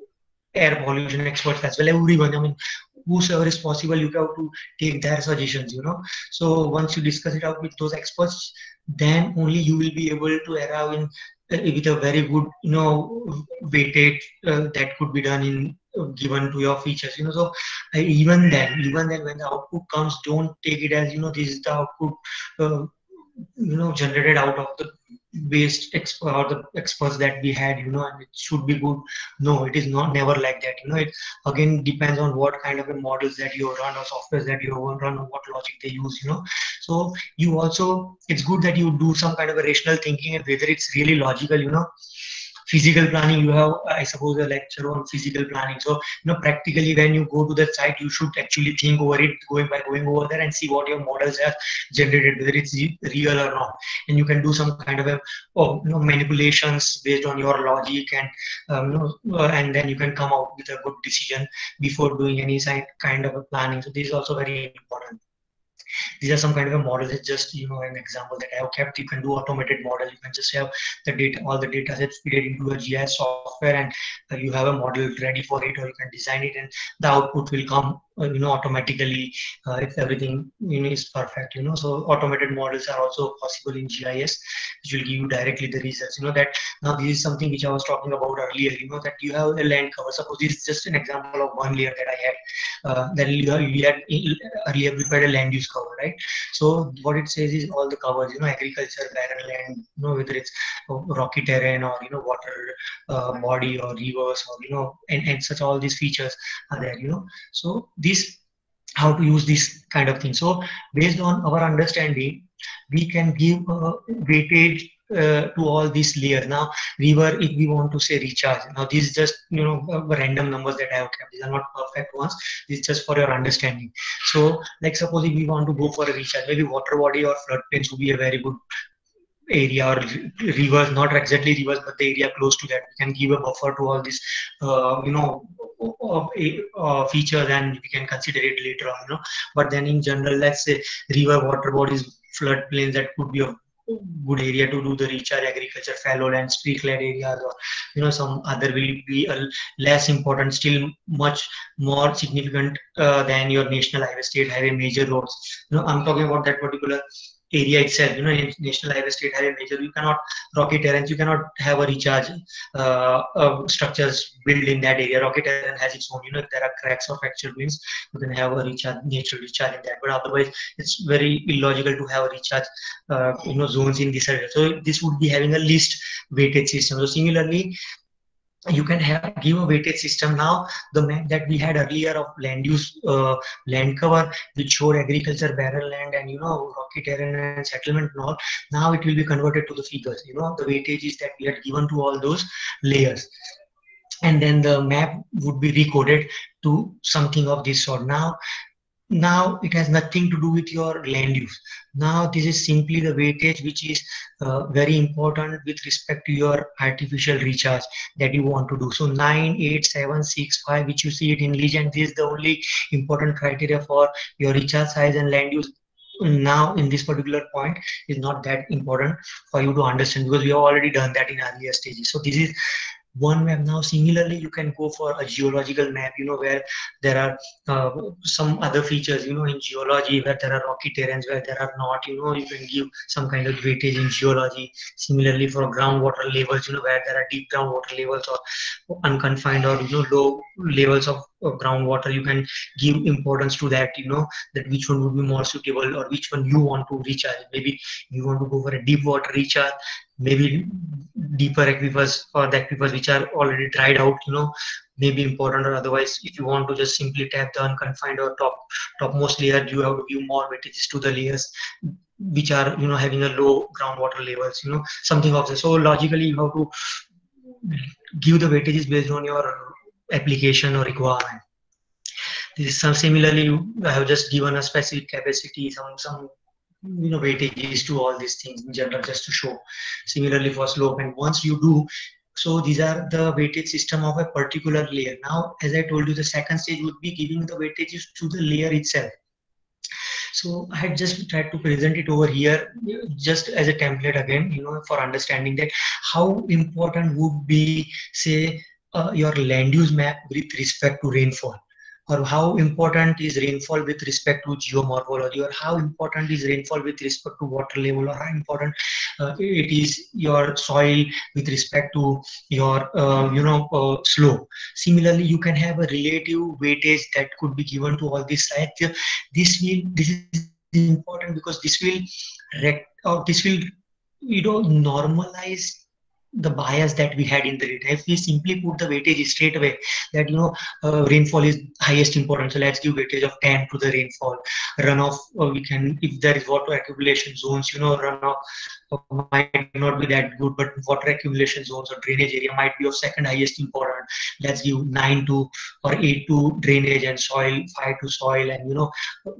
air pollution experts as well. Everyone, I mean, whosoever is possible, you have to take their suggestions, you know. So once you discuss it out with those experts, then only you will be able to arrive in uh, with a very good, you know, weighted uh, that could be done in uh, given to your features, you know. So uh, even then, even then, when the output comes, don't take it as, you know, this is the output uh, you know, generated out of the based expert or the experts that we had, you know, and it should be good. No, it is not, never like that, you know. It again depends on what kind of a models that you run, or softwares that you run, or what logic they use, you know. So you also, it's good that you do some kind of a rational thinking, and whether it's really logical, you know. Physical planning, you have, I suppose, a lecture on physical planning. So, you know, practically when you go to the site, you should actually think over it, going by going over there and see what your models have generated, whether it's real or not. And you can do some kind of a, oh, you know, manipulations based on your logic, and um, you know, uh, and then you can come out with a good decision before doing any kind of a planning. So this is also very important. These are some kind of a model. It's just, you know, an example that I have kept. You can do automated model. You can just have the data, all the data sets feed into a G I S software, and uh, you have a model ready for it, or you can design it, and the output will come, uh, you know, automatically uh, if everything, you know, is perfect, you know. So automated models are also possible in G I S, which will give you directly the results. You know that now this is something which I was talking about earlier. You know that you have a land cover. Suppose this is just an example of one layer that I had. Uh, that you had earlier prepared a land use cover, right? So what it says is all the covers, you know, agriculture, barren land, you know, whether it's rocky terrain, or you know, water uh, body, or rivers, or you know, and, and such, all these features are there, you know. So this, how to use this kind of thing. So based on our understanding, we can give a weightage Uh, to all these layers. Now river, if we want to say recharge, now these is just, you know, uh, random numbers that I have kept. These are not perfect ones. This is just for your understanding. So like suppose if we want to go for a recharge, maybe water body or floodplains would be a very good area, or rivers, not exactly rivers, but the area close to that. We can give a buffer to all these uh, you know uh, uh, features, and we can consider it later on, you know. But then in general, let's say river, water bodies, floodplains, that could be a good area to do the recharge agriculture, fallow lands, tree-clad areas, or you know some other will be a less important, still much more significant uh, than your national highway, state highway, major roads. You know, I'm talking about that particular area itself. You know, in national highway, state highway, major, you cannot rocky terrains, you cannot have a recharge uh, uh, structures built in that area. Rocky terrain has its own. You know, if there are cracks or fracture wings, you can have a recharge, natural recharge in that. But otherwise, it's very illogical to have a recharge, uh, you know, zones in this area. So this would be having a least weighted system. So similarly, you can have give a weighted system. Now the map that we had earlier of land use, uh, land cover, which showed agriculture, barren land, and you know rocky terrain and settlement and all, now it will be converted to the figures, you know, the weightages that we had given to all those layers, and then the map would be recoded to something of this sort. Now now it has nothing to do with your land use. Now this is simply the weightage which is uh, very important with respect to your artificial recharge that you want to do. So nine, eight, seven, six, five, which you see it in legend, this is the only important criteria for your recharge size, and land use now in this particular point is not that important for you to understand, because we have already done that in earlier stages. So this is one map. Now similarly, you can go for a geological map, you know, where there are uh, some other features, you know, in geology, where there are rocky terrains, where there are not, you know, you can give some kind of weightage in geology. Similarly, for groundwater levels, you know, where there are deep groundwater levels or unconfined or, you know, low levels of, of groundwater, you can give importance to that, you know, that which one would be more suitable or which one you want to recharge. Maybe you want to go for a deep water recharge, maybe deeper aquifers or the aquifers which are already dried out, you know, may be important. Or otherwise, if you want to just simply tap the unconfined or top topmost layer, you have to give more weightages to the layers which are, you know, having a low groundwater levels, you know, something of this. So logically, you have to give the weightages based on your application or requirement. This is some similarly, I have just given a specific capacity, some some you know weightages to all these things in general, just to show. Similarly for slope, and once you do so, these are the weightage system of a particular layer. Now, as I told you, the second stage would be giving the weightages to the layer itself. So I had just tried to present it over here just as a template again, you know, for understanding that how important would be, say, uh, your land use map with respect to rainfall, or how important is rainfall with respect to geomorphology, or how important is rainfall with respect to water level, or how important uh, it is your soil with respect to your uh, you know uh, slope. Similarly, you can have a relative weightage that could be given to all these sites. This will this is important because this will rect or this will you know normalize the bias that we had in the data. If we simply put the weightage straight away that, you know, uh, rainfall is highest importance, so let's give weightage of ten to the rainfall. Runoff, uh, we can, if there is water accumulation zones, you know, runoff uh, might not be that good, but water accumulation zones or drainage area might be of second highest importance. Let's give nine to or eight to drainage, and soil five to soil, and you know,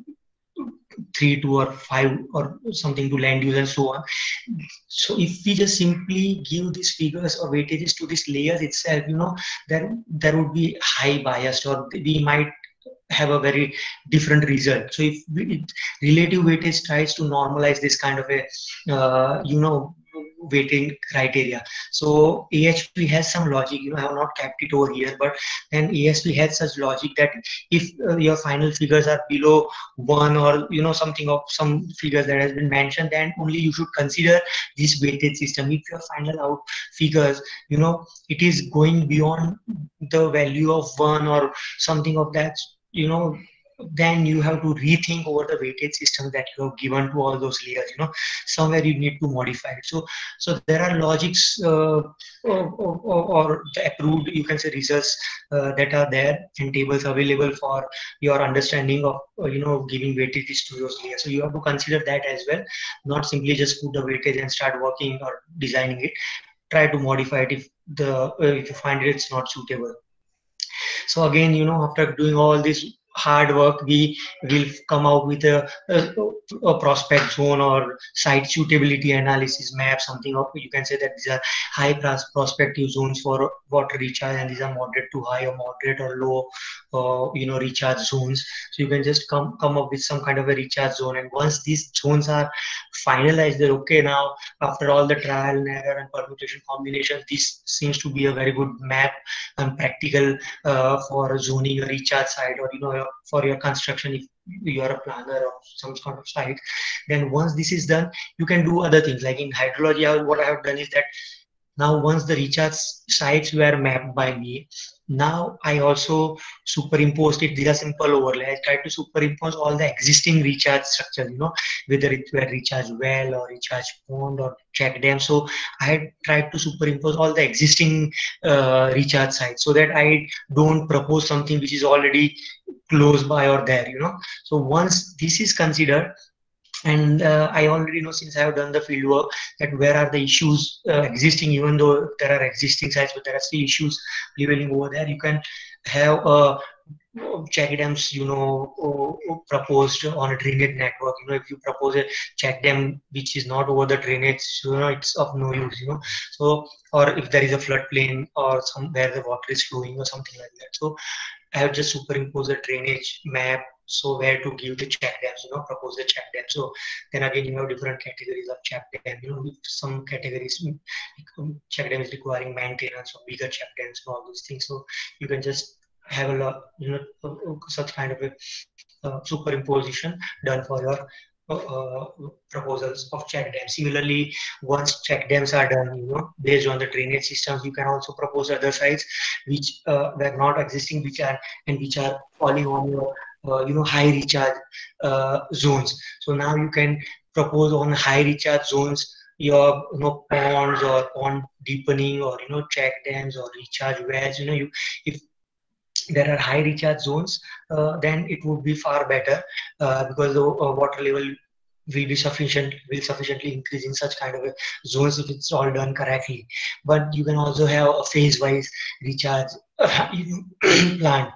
three to or five or something to land use, and so on. So if we just simply give these figures or weightages to these layers itself, you know, then there would be high bias, or we might have a very different result. So if we, relative weightage tries to normalize this kind of a uh, you know weighting criteria. So A H P has some logic, you know, I have not kept it over here, but then A S P has such logic that if uh, your final figures are below one, or you know something of some figures that has been mentioned, then only you should consider this weighted system. If your final out figures, you know, it is going beyond the value of one or something of that, you know, then you have to rethink over the weightage system that you have given to all those layers. You know, somewhere you need to modify it. So, so there are logics uh, or, or, or the approved, you can say, results uh, that are there, and tables available for your understanding of uh, you know giving weightages to those layers. So you have to consider that as well, not simply just put the weightage and start working or designing it. Try to modify it if the uh, if you find it it's not suitable. So again, you know, after doing all this, hard work, we will come out with a, a, a prospect zone or site suitability analysis map, something of, you can say that these are high prospective zones for water recharge, and these are moderate to high or moderate or low, uh, you know, recharge zones. So you can just come come up with some kind of a recharge zone, and once these zones are finalized, they're okay. Now, after all the trial and error and permutation combinations, this seems to be a very good map and practical uh, for zoning a recharge site, or you know, for your construction if you are a planner of some sort of site. Then once this is done, you can do other things. Like in hydrology, what I have done is that now once the recharge sites were mapped by me, now I also superimposed it. These are simple overlay. I tried to superimpose all the existing recharge structure, you know, whether it were recharge well or recharge pond or check dam. So I had tried to superimpose all the existing uh, recharge sites, so that I don't propose something which is already close by or there, you know. So once this is considered, and uh, I already know, since I have done the field work, that where are the issues uh, existing, even though there are existing sites, but there are still issues prevailing over there. You can have a check dams, you know, proposed on a drainage network. You know, if you propose a check dam which is not over the drainage, you know, it's of no use, you know. So, or if there is a floodplain or somewhere the water is flowing or something like that. So I have just superimposed a drainage map, so where to give the check dams, you know, propose the check dam. So then again, you have different categories of check dam. You know, some categories, check dam is requiring maintenance of bigger check dams and all those things. So you can just have a lot, you know, such kind of a uh, superimposition done for your Uh, proposals of check dams. Similarly, once check dams are done, you know, based on the drainage systems, you can also propose other sites which uh, were not existing, which are and which are falling on your uh, you know, high recharge uh, zones. So now you can propose on high recharge zones your, you know, ponds or pond deepening, or you know, check dams or recharge wells. You know, you if there are high recharge zones, uh, then it would be far better, uh, because the uh, water level will be sufficient, will sufficiently increase in such kind of a zones if it's all done correctly. But you can also have a phase-wise recharge uh, plan.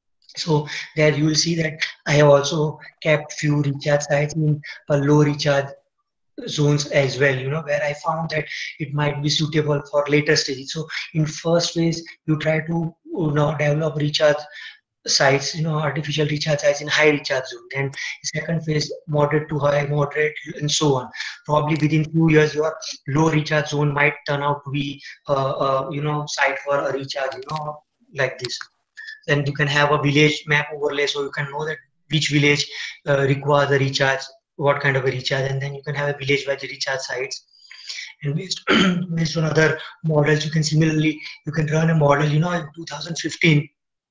So there you will see that I have also kept few recharge sites in a low recharge zones as well, you know, where I found that it might be suitable for later stages. So in first phase, you try to, you know, develop recharge sites, you know, artificial recharge sites in high recharge zone. Then second phase, moderate to high, moderate, and so on. Probably within few years, your low recharge zone might turn out to be, uh, uh, you know, site for a recharge, you know, like this. Then you can have a village map overlay, so you can know that which village uh, requires a recharge, what kind of a recharge, and then you can have a village-wide recharge sites. And based, based on other models, you can similarly, you can run a model, you know, in two thousand fifteen,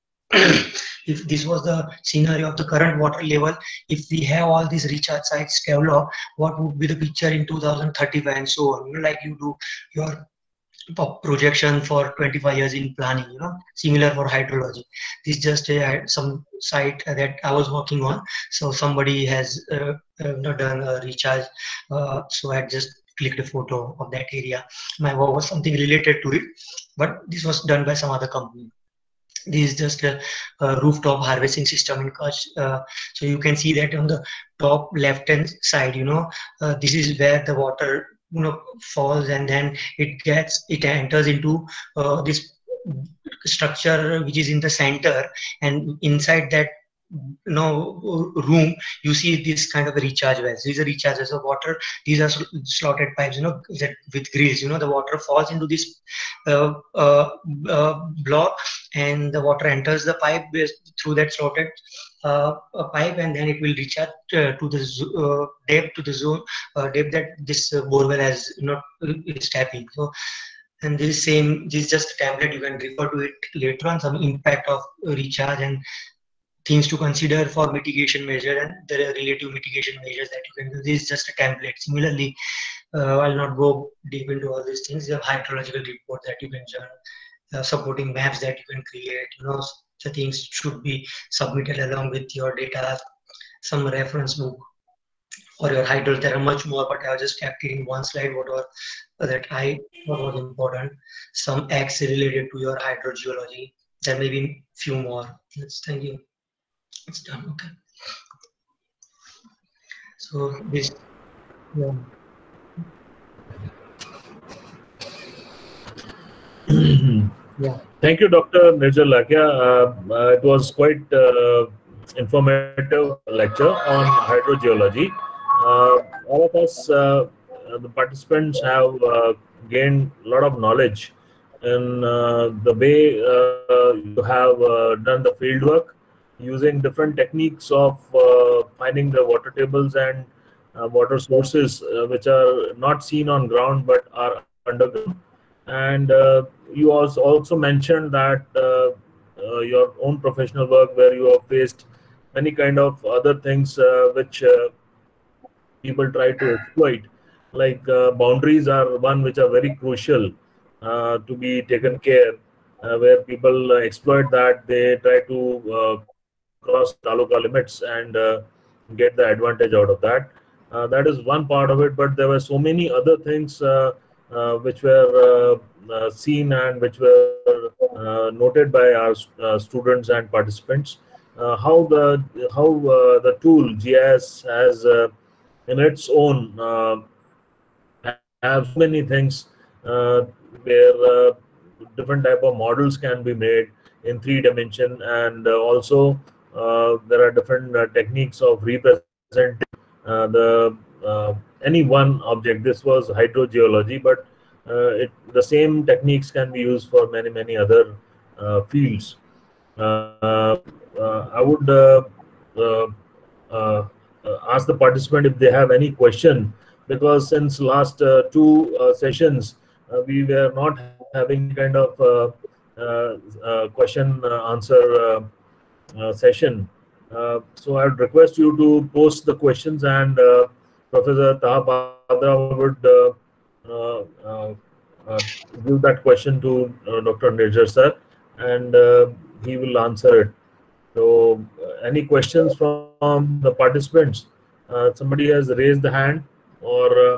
if this was the scenario of the current water level, if we have all these recharge sites developed, what would be the picture in two thousand thirty-five and so on, you know, like you do your projection for twenty-five years in planning, you know, similar for hydrology. This just uh, some site that I was working on. So somebody has uh, uh, done a recharge. Uh, so I just clicked a photo of that area. My work was something related to it, but this was done by some other company. This is just a, a rooftop harvesting system in Kutch. Uh, so you can see that on the top left hand side, you know, uh, this is where the water, you know, falls, and then it gets, it enters into uh, this structure which is in the center, and inside that, you know, room, you see this kind of a recharge wells. These are recharges of water. These are slotted pipes, you know, that with grills, you know, the water falls into this uh, uh, uh, block, and the water enters the pipe through that slotted uh, pipe, and then it will recharge uh, to the uh, depth, to the zone uh, depth that this uh, borewell has, you know, is tapping. So, and this same, this is just a template. You can refer to it later on, some impact of recharge and things to consider for mitigation measure and the relative mitigation measures that you can do. This is just a template. Similarly, uh, I'll not go deep into all these things. You have hydrological report that you can join, uh, supporting maps that you can create. You know, the things should be submitted along with your data, some reference book for your hydro. There are much more, but I just kept it in one slide, whatever that I thought was important. Some acts related to your hydrogeology. There may be few more. Let's thank you. It's done. Okay. So this, yeah. Yeah. Thank you, Doctor Nirjal Lakhia. Uh, uh, it was quite uh, informative lecture on hydrogeology. Uh, all of us, uh, uh, the participants, have uh, gained a lot of knowledge in uh, the way uh, you have uh, done the field work using different techniques of uh, finding the water tables and uh, water sources uh, which are not seen on ground but are underground. And uh, you also also mentioned that uh, uh, your own professional work where you have faced many kind of other things uh, which uh, people try to exploit, like uh, boundaries are one which are very crucial uh, to be taken care, uh, where people uh, exploit that. They try to uh, cross taluka limits and uh, get the advantage out of that. Uh, that is one part of it, but there were so many other things uh, uh, which were uh, uh, seen and which were uh, noted by our uh, students and participants. Uh, how the how uh, the tool G I S has uh, in its own uh, have so many things uh, where uh, different type of models can be made in three dimension, and uh, also uh, there are different uh, techniques of representing uh, the uh, any one object. This was hydrogeology, but uh, it, the same techniques can be used for many many other uh, fields. Uh, uh, I would uh, uh, uh, uh, ask the participant if they have any question, because since last uh, two uh, sessions uh, we were not having any kind of uh, uh, uh, question uh, answer uh, uh, session. Uh, so I would request you to post the questions, and uh, Professor Taha Padra would uh, uh, uh, uh, give that question to uh, Doctor Nirjal sir, and uh, he will answer it. So, uh, any questions from the participants? Uh, somebody has raised the hand, or uh,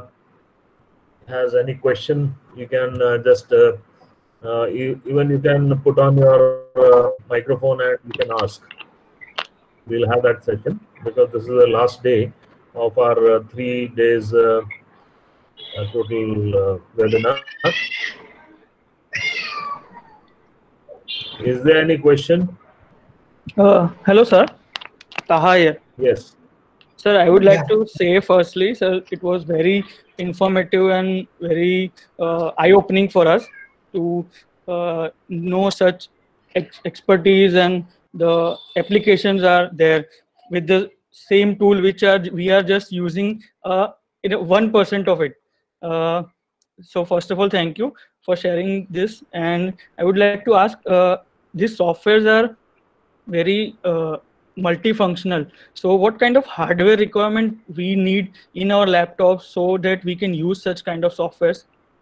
has any question? You can uh, just uh, uh, you, even you can put on your uh, microphone and you can ask. We'll have that session because this is the last day of our uh, three days uh, uh, total uh, webinar. Is there any question? Uh, hello, sir. Taha here. Yes. Sir, I would like Yeah. to say firstly, sir, it was very informative and very uh, eye-opening for us to uh, know such ex expertise, and the applications are there with the same tool which are we are just using uh, in one percent of it. Uh, so first of all, thank you for sharing this, and I would like to ask, uh, these softwares are very uh, multifunctional. So what kind of hardware requirement we need in our laptops so that we can use such kind of softwares?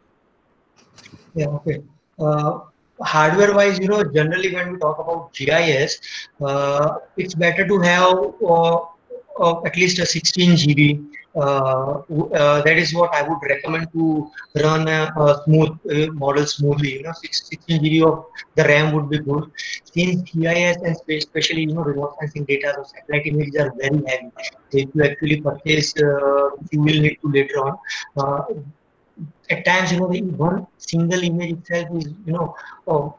Yeah, okay. Uh, hardware wise, you know, generally when we talk about G I S, uh, it's better to have uh, uh, at least a sixteen G B. Uh, uh, that is what I would recommend to run a, a smooth uh, model smoothly. You know, sixteen G B of the RAM would be good. Since G I S and especially, you know, remote sensing data, so satellite images are very heavy. So if you actually purchase, uh, you will need to later on. Uh, at times, you know, the one single image itself is, you know, oh,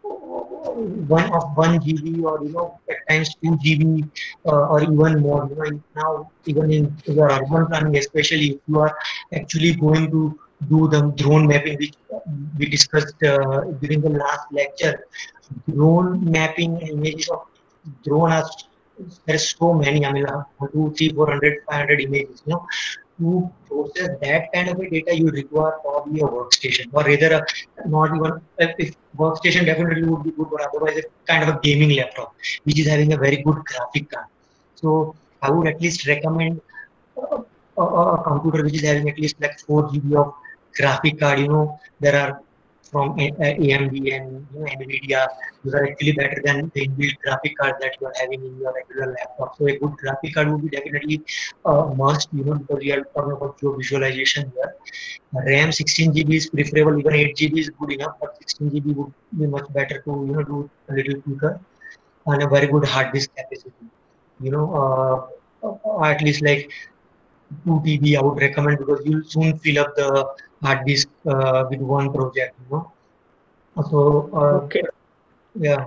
one of one G B, or you know, at times two G B, uh, or even more. You know, now even in your urban planning, especially if you are actually going to do the drone mapping, which we discussed uh, during the last lecture, drone mapping images of drone are, there's so many. I mean, uh, two, three, four hundred, five hundred images. You know, to process that kind of a data, you require probably a workstation, or rather, a, not even if, if workstation definitely would be good, but otherwise, a kind of a gaming laptop, which is having a very good graphic card. So I would at least recommend a, a, a computer which is having at least like four G B of graphic card. You know, there are from A M D and, you know, NVIDIA. Those are actually better than the inbuilt graphic card that you are having in your regular laptop. So a good graphic card would be definitely a must, you know, because we are talking about your visualization here. RAM sixteen G B is preferable, even eight G B is good enough, but sixteen G B would be much better to, you know, do a little quicker, and a very good hard disk capacity. you know, uh, or at least like two T B, I would recommend, because you'll soon fill up the hard disk uh, with one project, you know. So, uh, Okay. yeah.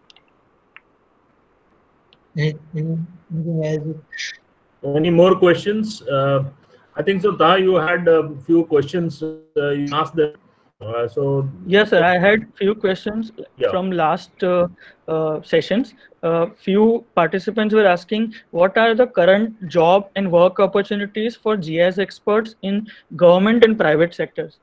Anything else? Any more questions? Uh, I think so. Taha, you had a few questions. Uh, you asked them. Uh, so Yes, sir. I had few questions yeah. from last uh, uh, sessions. Uh, few participants were asking what are the current job and work opportunities for G I S experts in government and private sectors?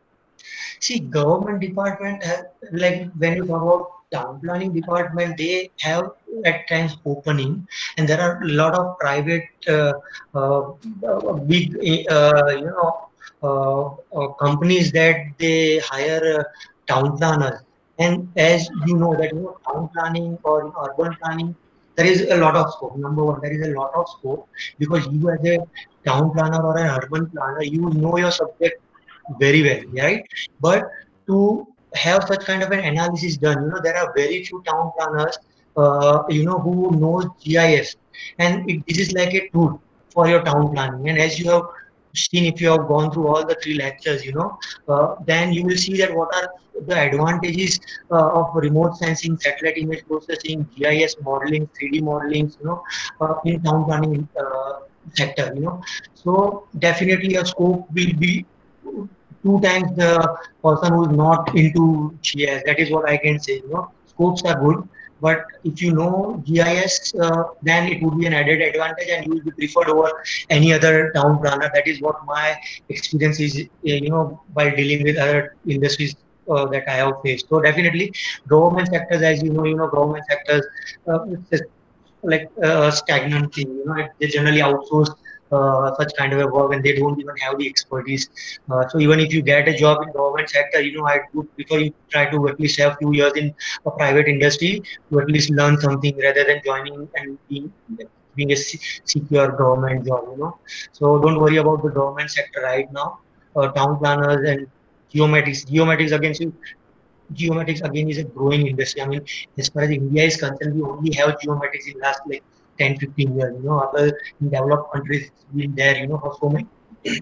See, government department have, like when you talk about town planning department, they have at times opening, and there are a lot of private uh, uh, big uh, you know uh, uh, companies that they hire uh, town planners. And as you know that, you know, town planning or urban planning, there is a lot of scope. Number one, there is a lot of scope, because you as a town planner or an urban planner, you know your subject very well, right? But to have such kind of an analysis done, you know, there are very few town planners, uh, you know, who knows G I S, and it, this is like a tool for your town planning. And as you have seen, if you have gone through all the three lectures, you know, uh, then you will see that what are the advantages uh, of remote sensing, satellite image processing, G I S modeling, three D modeling, you know, uh, in town planning uh, sector, you know. So definitely a scope will be two times the person who is not into G I S. That is what I can say. You know, scopes are good, but if you know G I S, uh, then it would be an added advantage, and you will be preferred over any other town planner. That is what my experience is. You know, by dealing with other industries uh, that I have faced. So definitely, government sectors, as you know, you know, government sectors, uh, it's just like a stagnant thing. You know, they generally outsource uh, such kind of a work, and they don't even have the expertise. Uh, so even if you get a job in government sector, you know, I would prefer you try to at least have few years in a private industry to at least learn something, rather than joining and being being a secure government job. You know, so don't worry about the government sector right now. Uh, town planners and geomatics, geomatics again. So geomatics again is a growing industry. I mean, as far as India is concerned, we only have geomatics in last like ten, fifteen years. You know, other in developed countries it's been there, you know, for so many.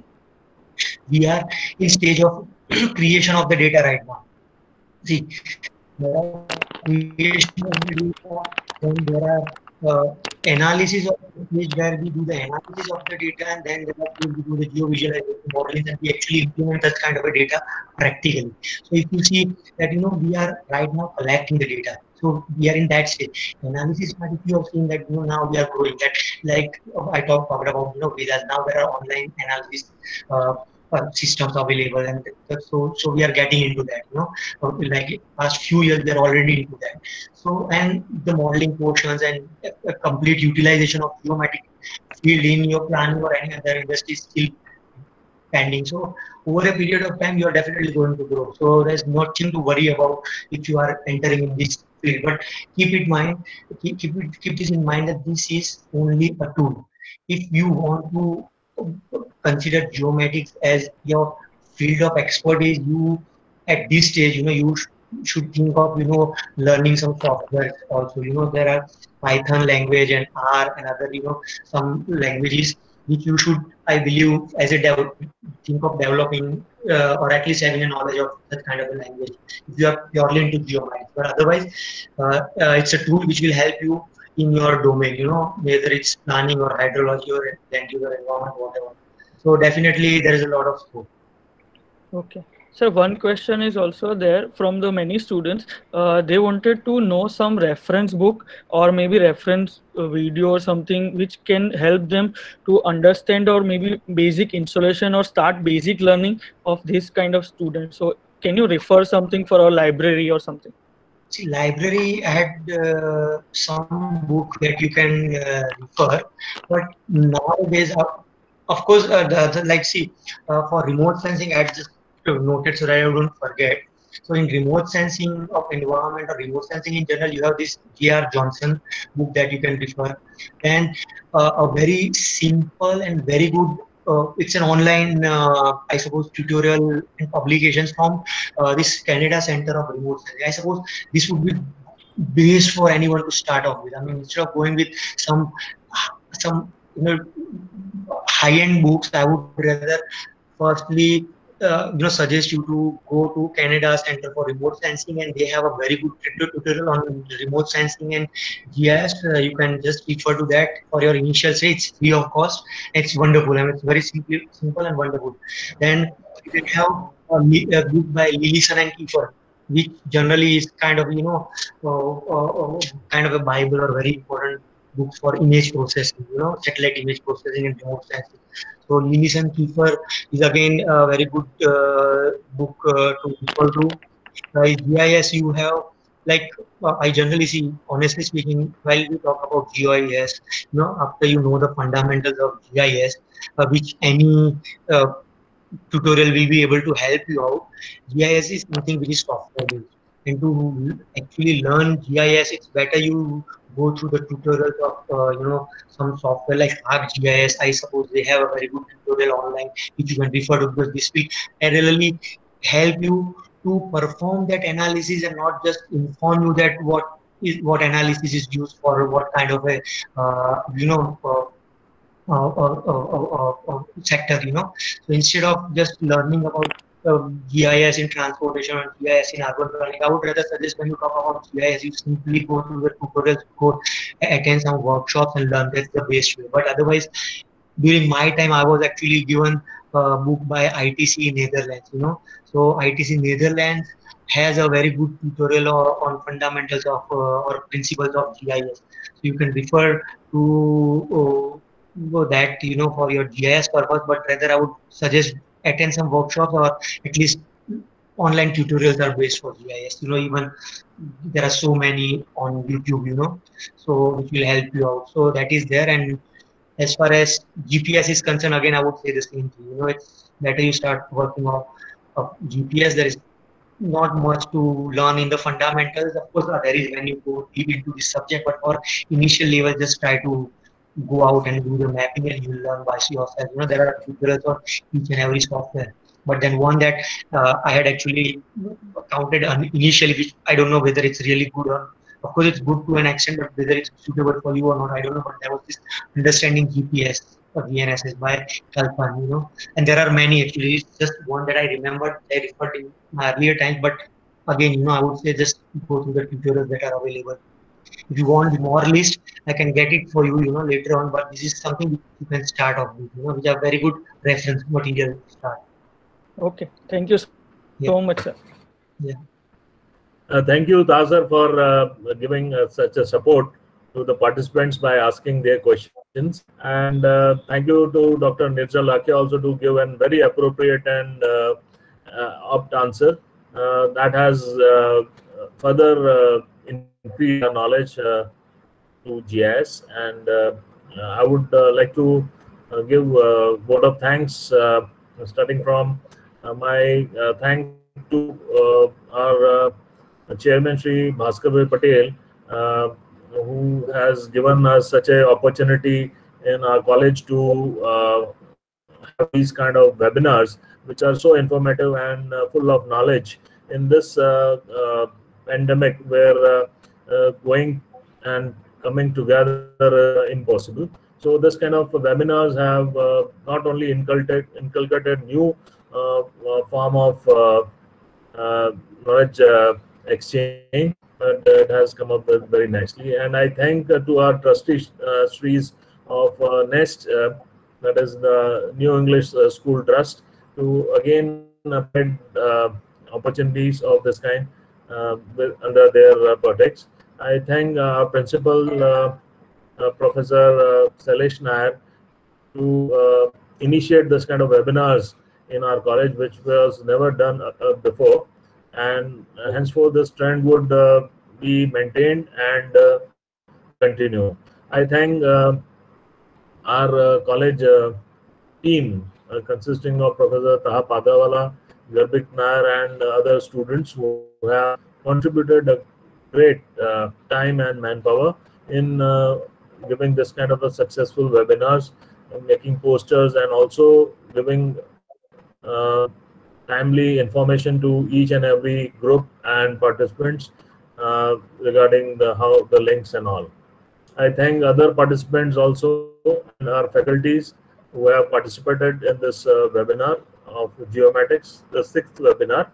We are in stage of creation of the data right now. See, there are creation of the data, then there are uh, analysis of the page where we do the analysis of the data, and then there are we do the geovisualization modeling, and we actually implement that kind of a data practically. So if you see that, you know, we are right now collecting the data. So we are in that stage. Analysis part, if you have seen that, you know, now we are growing that, like I talked about, you know, Vedas, now there are online analysis uh, uh, systems available, and so so we are getting into that, you know, like past few years we are already into that. So, and the modeling portions and a complete utilization of geomatic field in your planning or any other industry is still pending. So over a period of time, you are definitely going to grow. So there's nothing to worry about if you are entering in this field. But keep it mind, keep keep, it, keep this in mind that this is only a tool. If you want to consider geomatics as your field of expertise, you at this stage, you know, you sh should think of, you know, learning some software also. You know, there are Python language and R and other, you know, some languages which you should, I believe, as a dev think of developing uh, or at least having a knowledge of that kind of a language if you are purely into geomatics. But otherwise, uh, uh, it's a tool which will help you in your domain, you know, whether it's planning or hydrology or land use or environment, whatever. So definitely there is a lot of scope. Okay. So one question is also there from the many students. Uh, they wanted to know some reference book or maybe reference video or something which can help them to understand or maybe basic installation or start basic learning of this kind of students. So can you refer something for our library or something? See, library had uh, some book that you can uh, refer, but nowadays, uh, of course, uh, the, the, like see, uh, for remote sensing, I just noted so that I don't forget. So in remote sensing of environment or remote sensing in general, you have this J R Johnson book that you can refer, and uh, a very simple and very good. Uh, it's an online, uh, I suppose, tutorial and publications from uh, this Canada Center of Remote Sensing. I suppose this would be base for anyone to start off with. I mean, instead of going with some some you know high-end books, I would rather firstly uh, you know suggest you to go to Canada Center for Remote Sensing, and they have a very good tutorial on remote sensing and G I S. Uh, you can just refer to that for your initial stage. It's free of cost. It's wonderful. I mean, it's very simple, simple and wonderful. Then you can have a, a book by Lillison and Kiefer, which generally is kind of you know uh, uh, uh, kind of a Bible or very important books for image processing, you know, satellite image processing and remote sensing. So Lillison and Kiefer is again a very good uh, book uh, to refer to. Uh, G I S you have like uh, I generally see, honestly speaking, while we talk about G I S, you know, after you know the fundamentals of G I S, uh, which any uh, tutorial will be able to help you out. G I S is something which is software based, and to actually learn G I S, it's better you go through the tutorials of uh, you know some software like ArcGIS. I suppose they have a very good tutorial online which you can refer to, because this will really help you to perform that analysis and not just inform you that what is what analysis is used for, what kind of a uh, you know. Uh, uh, uh, uh, uh, uh, sector, you know. So instead of just learning about uh, G I S in transportation or G I S in urban planning, I would rather suggest when you talk about G I S, you simply go to the tutorials, go attend some workshops and learn. That's the best way. But otherwise, during my time, I was actually given a book by I T C Netherlands, you know. So I T C Netherlands has a very good tutorial on fundamentals of uh, or principles of G I S. So you can refer to uh, that you know for your G I S purpose, but rather I would suggest attend some workshops, or at least online tutorials are based for G I S. You know, even there are so many on YouTube, you know, so which will help you out. So that is there. And as far as G P S is concerned, again I would say the same thing. You know, it's better you start working on uh, G P S. There is not much to learn in the fundamentals. Of course, there is when you go deep into this subject, but for initial level, just try to go out and do the mapping, and you'll learn by yourself. You know, there are tutorials on each and every software. But then one that uh, I had actually counted initially, which I don't know whether it's really good or, of course, it's good to an extent, but whether it's suitable for you or not, I don't know. But there was this understanding G P S or D N S S by Kalpan, you know, and there are many actually. It's just one that I remembered. I referred in my earlier times, but again, you know, I would say just go through the tutorials that are available. If you want more list, I can get it for you, you know, later on. But this is something you can start off with, you know, which are very good reference material to start. Okay, thank you so yeah. much, sir. Yeah. Uh, thank you, Taser, for uh, giving uh, such a support to the participants by asking their questions. And uh, thank you to Doctor Nirjal Lakhia also to give a very appropriate and uh, uh, apt answer uh, that has uh, further uh, increased our knowledge uh, to G I S. And uh, I would uh, like to uh, give a vote of thanks, uh, starting from uh, my uh, thanks to uh, our uh, Chairman Shri Bhaskar Patel, uh, who has given us such an opportunity in our college to uh, have these kind of webinars, which are so informative and uh, full of knowledge in this uh, uh, pandemic, where uh, uh, going and coming together uh, impossible. So this kind of webinars have uh, not only inculcated, inculcated new uh, uh, form of uh, uh, knowledge uh, exchange, but it has come up with very nicely. And I thank uh, to our trustees uh, of uh, NEST, uh, that is the New English uh, School Trust, to again provide uh, opportunities of this kind uh, with, under their uh, projects. I thank our principal, uh, uh, Professor uh, Sailesh Nair, to uh, initiate this kind of webinars in our college, which was never done uh, before. And uh, henceforth this trend would uh, be maintained and uh, continue. I thank uh, our uh, college uh, team uh, consisting of Professor Taha Padawala, Garbik Nair, and uh, other students who have contributed a great uh, time and manpower in uh, giving this kind of a successful webinars, uh, making posters, and also giving uh, timely information to each and every group and participants uh, regarding the how the links and all. I thank other participants also and our faculties who have participated in this uh, webinar of geomatics, the sixth webinar.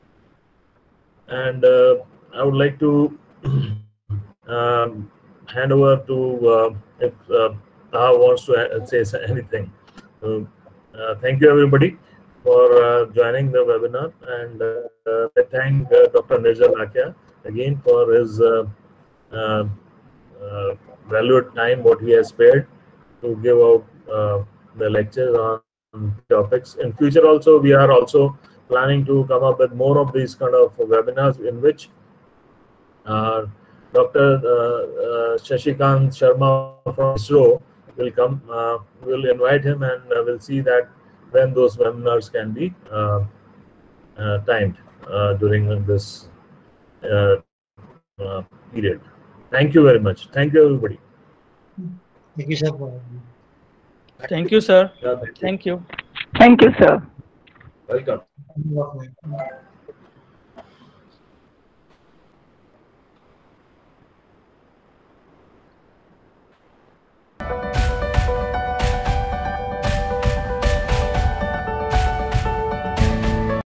And uh, I would like to um, hand over to uh, if uh, Taha wants to say anything. So, uh, thank you everybody for uh, joining the webinar, and uh, I thank uh, Doctor Nirjal Lakhia again for his uh, uh, uh, valued time what he has spared to give out uh, the lectures on topics. In future also, we are also planning to come up with more of these kind of webinars in which uh, Doctor Uh, uh, Shashikant Sharma from ISRO will come. Uh, we'll invite him, and uh, we'll see that when those webinars can be uh, uh, timed uh, during this uh, uh, period. Thank you very much. Thank you, everybody. Thank you, sir. Thank you, sir. Yeah, thank you. Thank you. Thank you, sir. Welcome. Welcome.